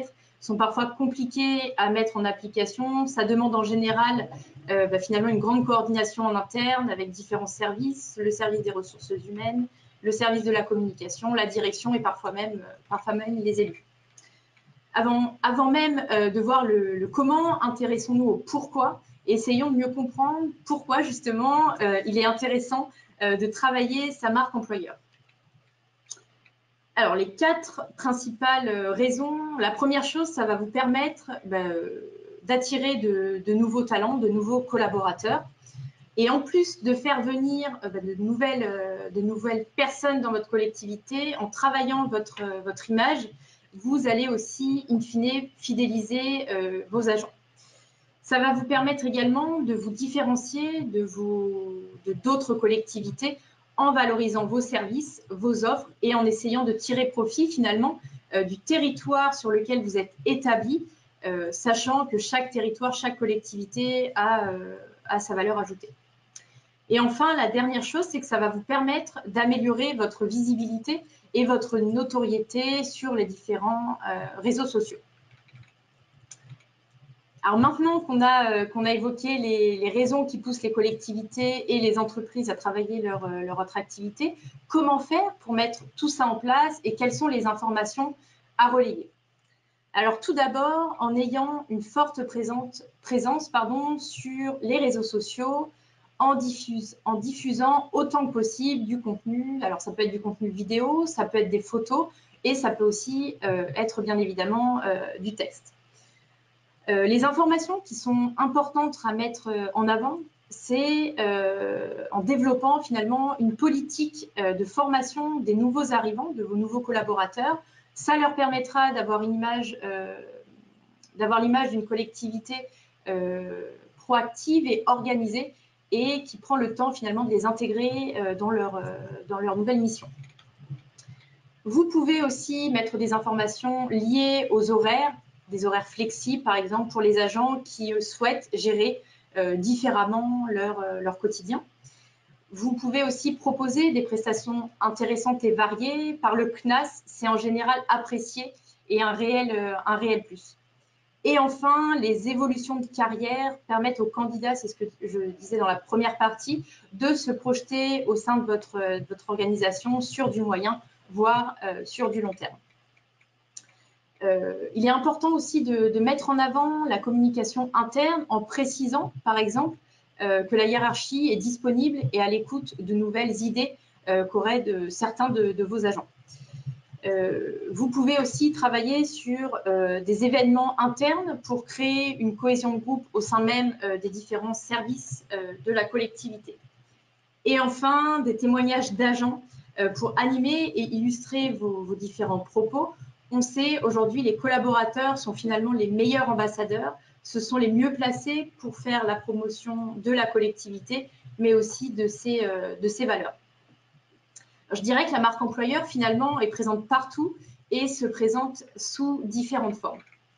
sont parfois compliquées à mettre en application. Ça demande en général euh, bah, finalement une grande coordination en interne avec différents services, le service des ressources humaines, le service de la communication, la direction et parfois même, parfois même les élus. Avant, avant même euh, de voir le, le comment, intéressons-nous au pourquoi et essayons de mieux comprendre pourquoi justement euh, il est intéressant euh, de travailler sa marque employeur. Alors, les quatre principales raisons. La première chose, ça va vous permettre bah, d'attirer de, de nouveaux talents, de nouveaux collaborateurs. Et en plus de faire venir bah, de, nouvelles, de nouvelles personnes dans votre collectivité, en travaillant votre, votre image, vous allez aussi, in fine, fidéliser euh, vos agents. Ça va vous permettre également de vous différencier de vos, de d'autres collectivités en valorisant vos services, vos offres et en essayant de tirer profit finalement euh, du territoire sur lequel vous êtes établi, euh, sachant que chaque territoire, chaque collectivité a, euh, a sa valeur ajoutée. Et enfin, la dernière chose, c'est que ça va vous permettre d'améliorer votre visibilité et votre notoriété sur les différents euh, réseaux sociaux. Alors maintenant qu'on a, euh, qu'on a évoqué les, les raisons qui poussent les collectivités et les entreprises à travailler leur, euh, leur attractivité, comment faire pour mettre tout ça en place et quelles sont les informations à relayer? Alors tout d'abord, en ayant une forte présence, présence pardon, sur les réseaux sociaux, en, diffuse, en diffusant autant que possible du contenu. Alors ça peut être du contenu vidéo, ça peut être des photos et ça peut aussi euh, être bien évidemment euh, du texte. Euh, les informations qui sont importantes à mettre en avant, c'est euh, en développant finalement une politique euh, de formation des nouveaux arrivants, de vos nouveaux collaborateurs. Ça leur permettra d'avoir une image, euh, d'avoir l'image d'une collectivité euh, proactive et organisée et qui prend le temps finalement de les intégrer euh, dans, leur, euh, dans leur nouvelle mission. Vous pouvez aussi mettre des informations liées aux horaires, des horaires flexibles, par exemple, pour les agents qui souhaitent gérer euh, différemment leur, euh, leur quotidien. Vous pouvez aussi proposer des prestations intéressantes et variées. Par le C N A S, c'est en général apprécié et un réel, euh, un réel plus. Et enfin, les évolutions de carrière permettent aux candidats, c'est ce que je disais dans la première partie, de se projeter au sein de votre, de votre organisation sur du moyen, voire euh, sur du long terme. Euh, il est important aussi de, de mettre en avant la communication interne en précisant, par exemple, euh, que la hiérarchie est disponible et à l'écoute de nouvelles idées euh, qu'auraient de, certains de, de vos agents. Euh, vous pouvez aussi travailler sur euh, des événements internes pour créer une cohésion de groupe au sein même euh, des différents services euh, de la collectivité. Et enfin, des témoignages d'agents euh, pour animer et illustrer vos, vos différents propos. On sait aujourd'hui, les collaborateurs sont finalement les meilleurs ambassadeurs. Ce sont les mieux placés pour faire la promotion de la collectivité, mais aussi de ses, euh, de ses valeurs. Je dirais que la marque employeur, finalement, est présente partout et se présente sous différentes formes.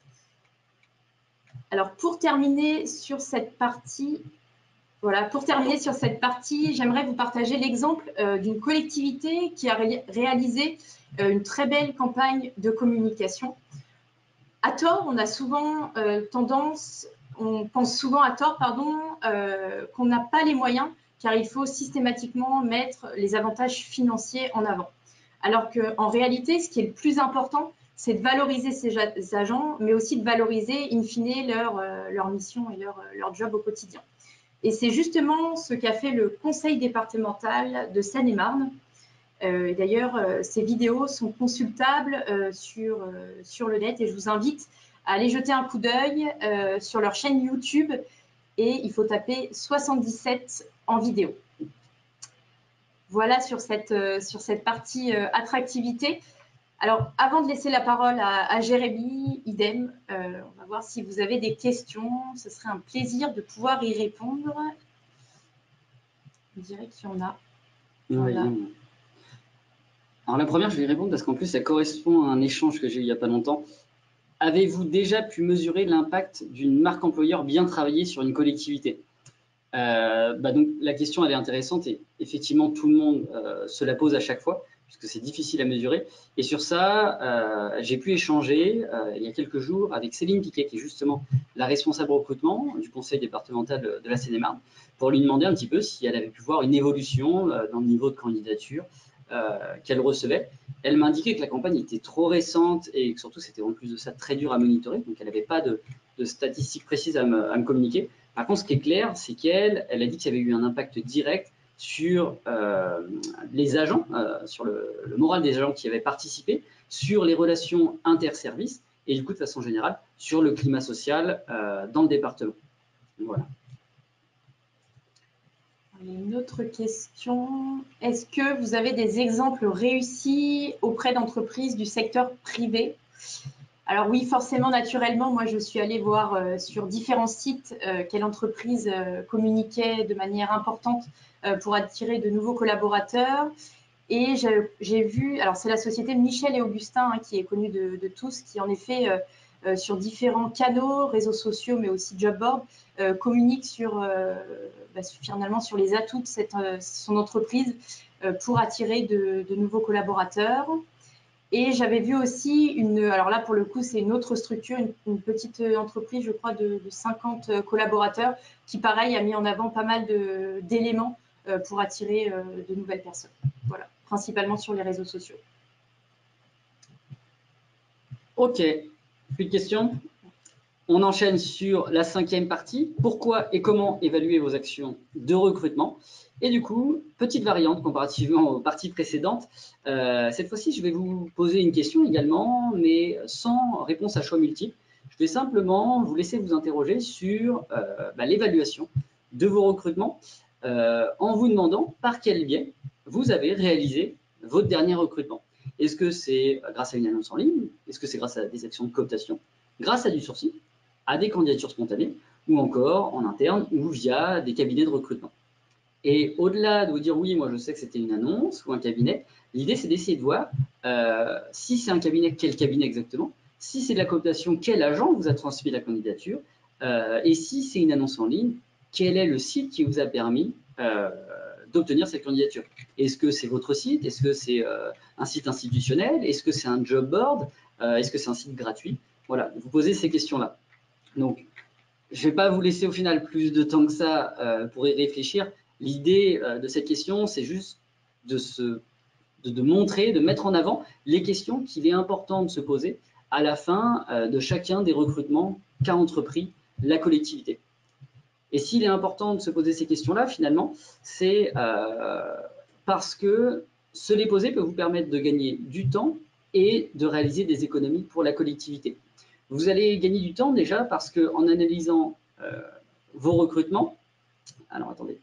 Alors, pour terminer sur cette partie, voilà, pour terminer sur cette partie, j'aimerais vous partager l'exemple euh, d'une collectivité qui a ré réalisé euh, une très belle campagne de communication. À tort, on a souvent euh, tendance, on pense souvent à tort, pardon, euh, qu'on n'a pas les moyens, car il faut systématiquement mettre les avantages financiers en avant. Alors qu'en réalité, ce qui est le plus important, c'est de valoriser ces agents, mais aussi de valoriser, in fine, leur, euh, leur mission et leur, leur job au quotidien. Et c'est justement ce qu'a fait le conseil départemental de Seine-et-Marne. Euh, D'ailleurs, euh, ces vidéos sont consultables euh, sur, euh, sur le net et je vous invite à aller jeter un coup d'œil euh, sur leur chaîne YouTube et il faut taper soixante-dix-sept en vidéo. Voilà sur cette, euh, sur cette partie euh, attractivité. Alors, avant de laisser la parole à, à Jérémy, idem, euh, on va voir si vous avez des questions. Ce serait un plaisir de pouvoir y répondre. Je dirais qu'il y en a. Voilà. Oui. Alors, la première, je vais y répondre parce qu'en plus, ça correspond à un échange que j'ai eu il n'y a pas longtemps. Avez-vous déjà pu mesurer l'impact d'une marque employeur bien travaillée sur une collectivité? euh, bah donc, la question, elle est intéressante et effectivement, tout le monde euh, se la pose à chaque fois. puisque c'est difficile à mesurer. Et sur ça, euh, j'ai pu échanger euh, il y a quelques jours avec Céline Piquet, qui est justement la responsable recrutement du conseil départemental de, de la Seine-et-Marne, pour lui demander un petit peu si elle avait pu voir une évolution euh, dans le niveau de candidature euh, qu'elle recevait. Elle m'a indiqué que la campagne était trop récente et que surtout c'était en plus de ça très dur à monitorer, donc elle n'avait pas de, de statistiques précises à me, à me communiquer. Par contre, ce qui est clair, c'est qu'elle elle a dit que ça avait eu un impact direct sur euh, les agents, euh, sur le, le moral des agents qui avaient participé, sur les relations interservices et du coup, de façon générale, sur le climat social euh, dans le département. Voilà. Une autre question. Est-ce que vous avez des exemples réussis auprès d'entreprises du secteur privé? Alors oui, forcément, naturellement, moi, je suis allée voir euh, sur différents sites euh, quelle entreprise euh, communiquait de manière importante euh, pour attirer de nouveaux collaborateurs. Et j'ai vu, alors c'est la société Michel et Augustin hein, qui est connue de, de tous, qui en effet, euh, euh, sur différents canaux, réseaux sociaux, mais aussi job board, euh, communique sur, euh, bah, finalement sur les atouts de cette, euh, son entreprise euh, pour attirer de, de nouveaux collaborateurs. Et j'avais vu aussi une, alors là pour le coup c'est une autre structure, une, une petite entreprise je crois de, de cinquante collaborateurs qui pareil a mis en avant pas mal d'éléments euh, pour attirer euh, de nouvelles personnes. Voilà, principalement sur les réseaux sociaux. Ok, plus de questions? On enchaîne sur la cinquième partie. Pourquoi et comment évaluer vos actions de recrutement? Et du coup, petite variante comparativement aux parties précédentes. Euh, cette fois-ci, je vais vous poser une question également, mais sans réponse à choix multiples. Je vais simplement vous laisser vous interroger sur euh, bah, l'évaluation de vos recrutements euh, en vous demandant par quel biais vous avez réalisé votre dernier recrutement. Est-ce que c'est grâce à une annonce en ligne? Est-ce que c'est grâce à des actions de cooptation? Grâce à du sourcing, à des candidatures spontanées, ou encore en interne, ou via des cabinets de recrutement. Et au-delà de vous dire oui, moi je sais que c'était une annonce ou un cabinet, l'idée c'est d'essayer de voir euh, si c'est un cabinet, quel cabinet exactement, si c'est de la cooptation, quel agent vous a transmis la candidature, euh, et si c'est une annonce en ligne, quel est le site qui vous a permis euh, d'obtenir cette candidature. Est-ce que c'est votre site? Est-ce que c'est euh, un site institutionnel? Est-ce que c'est un job board? euh, Est-ce que c'est un site gratuit? Voilà, vous posez ces questions-là. Donc, je ne vais pas vous laisser au final plus de temps que ça euh, pour y réfléchir. L'idée euh, de cette question, c'est juste de, se, de, de montrer, de mettre en avant les questions qu'il est important de se poser à la fin euh, de chacun des recrutements qu'a entrepris la collectivité. Et s'il est important de se poser ces questions-là, finalement, c'est euh, parce que se les poser peut vous permettre de gagner du temps et de réaliser des économies pour la collectivité. Vous allez gagner du temps déjà parce qu'en analysant euh, vos recrutements, alors attendez,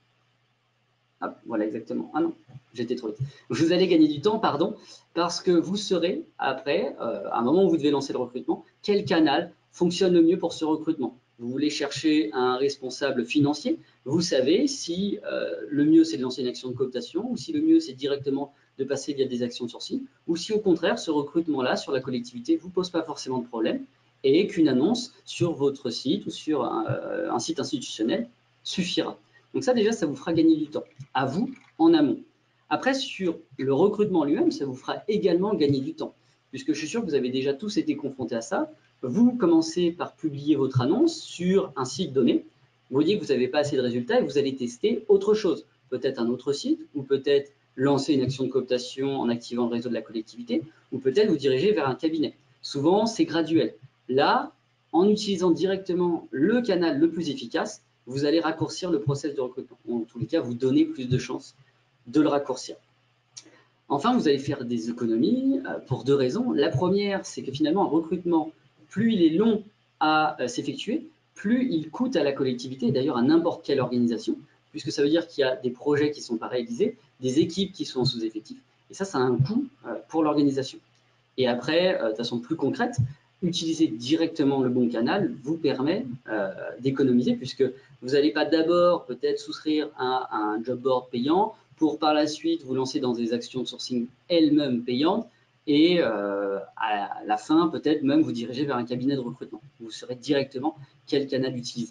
ah, voilà exactement, ah non, j'étais trop vite. Vous allez gagner du temps, pardon, parce que vous saurez après, euh, à un moment où vous devez lancer le recrutement, quel canal fonctionne le mieux pour ce recrutement. Vous voulez chercher un responsable financier, vous savez si euh, le mieux c'est de lancer une action de cooptation ou si le mieux c'est directement de passer via des actions de sourcing ou si au contraire ce recrutement-là sur la collectivité ne vous pose pas forcément de problème et qu'une annonce sur votre site ou sur un, euh, un site institutionnel suffira. Donc ça déjà, ça vous fera gagner du temps, à vous, en amont. Après, sur le recrutement lui-même, ça vous fera également gagner du temps, puisque je suis sûr que vous avez déjà tous été confrontés à ça. Vous commencez par publier votre annonce sur un site donné, vous voyez que vous n'avez pas assez de résultats et vous allez tester autre chose, peut-être un autre site, ou peut-être lancer une action de cooptation en activant le réseau de la collectivité, ou peut-être vous diriger vers un cabinet. Souvent, c'est graduel. Là, en utilisant directement le canal le plus efficace, vous allez raccourcir le process de recrutement. En tous les cas, vous donnez plus de chances de le raccourcir. Enfin, vous allez faire des économies pour deux raisons. La première, c'est que finalement, un recrutement, plus il est long à s'effectuer, plus il coûte à la collectivité, d'ailleurs à n'importe quelle organisation, puisque ça veut dire qu'il y a des projets qui ne sont pas réalisés, des équipes qui sont en sous-effectif. Et ça, ça a un coût pour l'organisation. Et après, de façon plus concrète, utiliser directement le bon canal vous permet euh, d'économiser, puisque vous n'allez pas d'abord peut-être souscrire à, à un job board payant pour par la suite vous lancer dans des actions de sourcing elles-mêmes payantes et euh, à la fin peut-être même vous diriger vers un cabinet de recrutement. Vous saurez directement quel canal utiliser.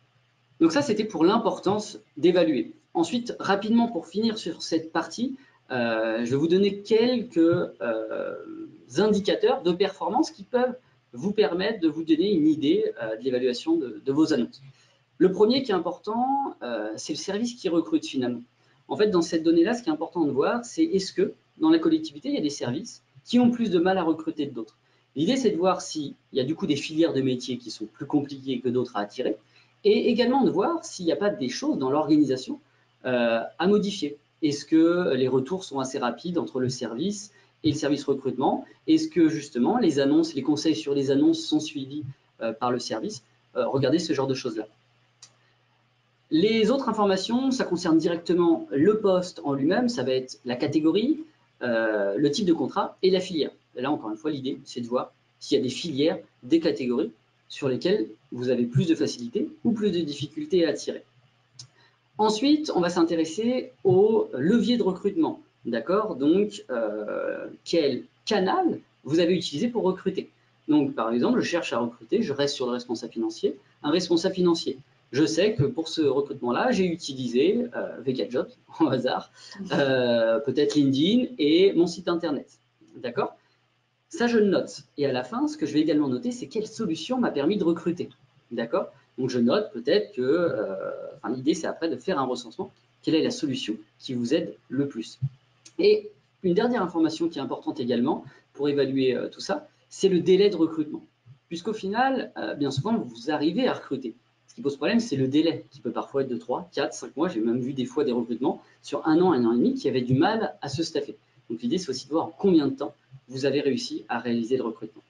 Donc ça, c'était pour l'importance d'évaluer. Ensuite, rapidement pour finir sur cette partie, euh, je vais vous donner quelques euh, indicateurs de performance qui peuvent vous permettre de vous donner une idée euh, de l'évaluation de, de vos annonces. Le premier qui est important, euh, c'est le service qui recrute finalement. En fait, dans cette donnée-là, ce qui est important de voir, c'est est-ce que dans la collectivité, il y a des services qui ont plus de mal à recruter que d'autres. L'idée, c'est de voir s'il y a du coup des filières de métiers qui sont plus compliquées que d'autres à attirer, et également de voir s'il n'y a pas des choses dans l'organisation euh, à modifier. Est-ce que les retours sont assez rapides entre le service et le service recrutement? Est-ce que justement les annonces, les conseils sur les annonces sont suivis euh, par le service? euh, Regardez ce genre de choses-là. Les autres informations, ça concerne directement le poste en lui-même, ça va être la catégorie, euh, le type de contrat et la filière. Et là, encore une fois, l'idée, c'est de voir s'il y a des filières, des catégories sur lesquelles vous avez plus de facilité ou plus de difficultés à attirer. Ensuite, on va s'intéresser au levier de recrutement. D'accord? Donc, euh, quel canal vous avez utilisé pour recruter? Donc, par exemple, je cherche à recruter, je reste sur le responsable financier, un responsable financier. Je sais que pour ce recrutement-là, j'ai utilisé euh, VegaJobs, au hasard, euh, peut-être LinkedIn et mon site internet. D'accord? Ça, je le note. Et à la fin, ce que je vais également noter, c'est quelle solution m'a permis de recruter. D'accord? Donc, je note peut-être que, euh, enfin, l'idée, c'est après de faire un recensement. Quelle est la solution qui vous aide le plus? Et une dernière information qui est importante également pour évaluer euh, tout ça, c'est le délai de recrutement. Puisqu'au final, euh, bien souvent, vous arrivez à recruter. Ce qui pose problème, c'est le délai, qui peut parfois être de trois, quatre, cinq mois. J'ai même vu des fois des recrutements sur un an, un an et demi qui avaient du mal à se staffer. Donc l'idée, c'est aussi de voir en combien de temps vous avez réussi à réaliser le recrutement.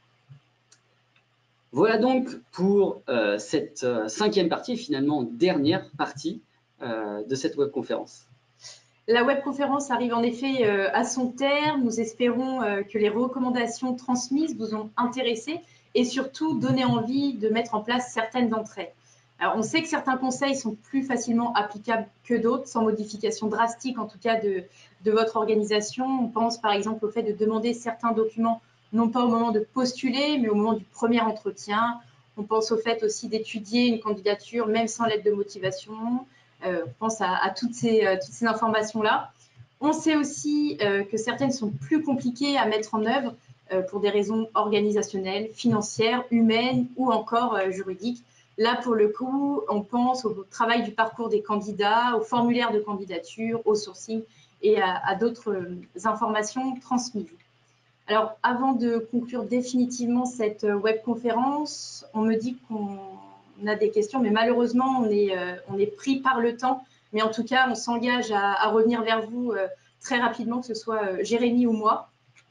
Voilà donc pour euh, cette euh, cinquième partie et finalement dernière partie euh, de cette webconférence. La webconférence arrive en effet euh, à son terme. Nous espérons euh, que les recommandations transmises vous ont intéressé et surtout donné envie de mettre en place certaines d'entre elles. Alors, on sait que certains conseils sont plus facilement applicables que d'autres, sans modification drastique en tout cas de, de votre organisation. On pense par exemple au fait de demander certains documents, non pas au moment de postuler, mais au moment du premier entretien. On pense au fait aussi d'étudier une candidature, même sans lettre de motivation. Euh, on pense à, à toutes ces, euh, toutes ces informations-là. On sait aussi euh, que certaines sont plus compliquées à mettre en œuvre euh, pour des raisons organisationnelles, financières, humaines ou encore euh, juridiques. Là, pour le coup, on pense au travail du parcours des candidats, au formulaire de candidature, au sourcing et à, à d'autres euh, informations transmises. Alors, avant de conclure définitivement cette webconférence, on me dit qu'on a des questions, mais malheureusement, on est, euh, on est pris par le temps. Mais en tout cas, on s'engage à, à revenir vers vous euh, très rapidement, que ce soit euh, Jérémy ou moi.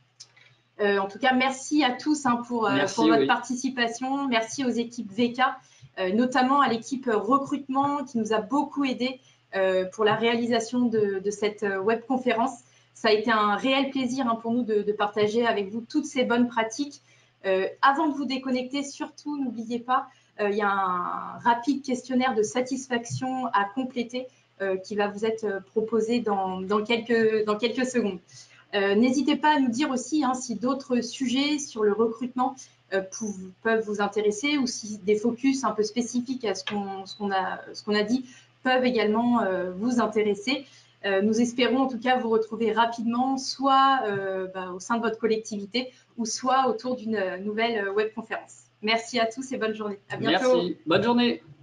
Euh, en tout cas, merci à tous hein, pour, euh, merci, pour votre oui. participation. Merci aux équipes V K, euh, notamment à l'équipe recrutement qui nous a beaucoup aidé euh, pour la réalisation de, de cette webconférence. Ça a été un réel plaisir hein, pour nous de, de partager avec vous toutes ces bonnes pratiques. Euh, avant de vous déconnecter, surtout, n'oubliez pas, euh, il y a un rapide questionnaire de satisfaction à compléter euh, qui va vous être proposé dans, dans, quelques, dans quelques secondes. Euh, N'hésitez pas à nous dire aussi hein, si d'autres sujets sur le recrutement euh, pour, peuvent vous intéresser ou si des focus un peu spécifiques à ce qu'on ce qu'on a, ce qu'on a dit peuvent également euh, vous intéresser. Euh, nous espérons en tout cas vous retrouver rapidement, soit euh, bah, au sein de votre collectivité ou soit autour d'une nouvelle webconférence. Merci à tous et bonne journée. À bientôt. Merci. Bonne journée.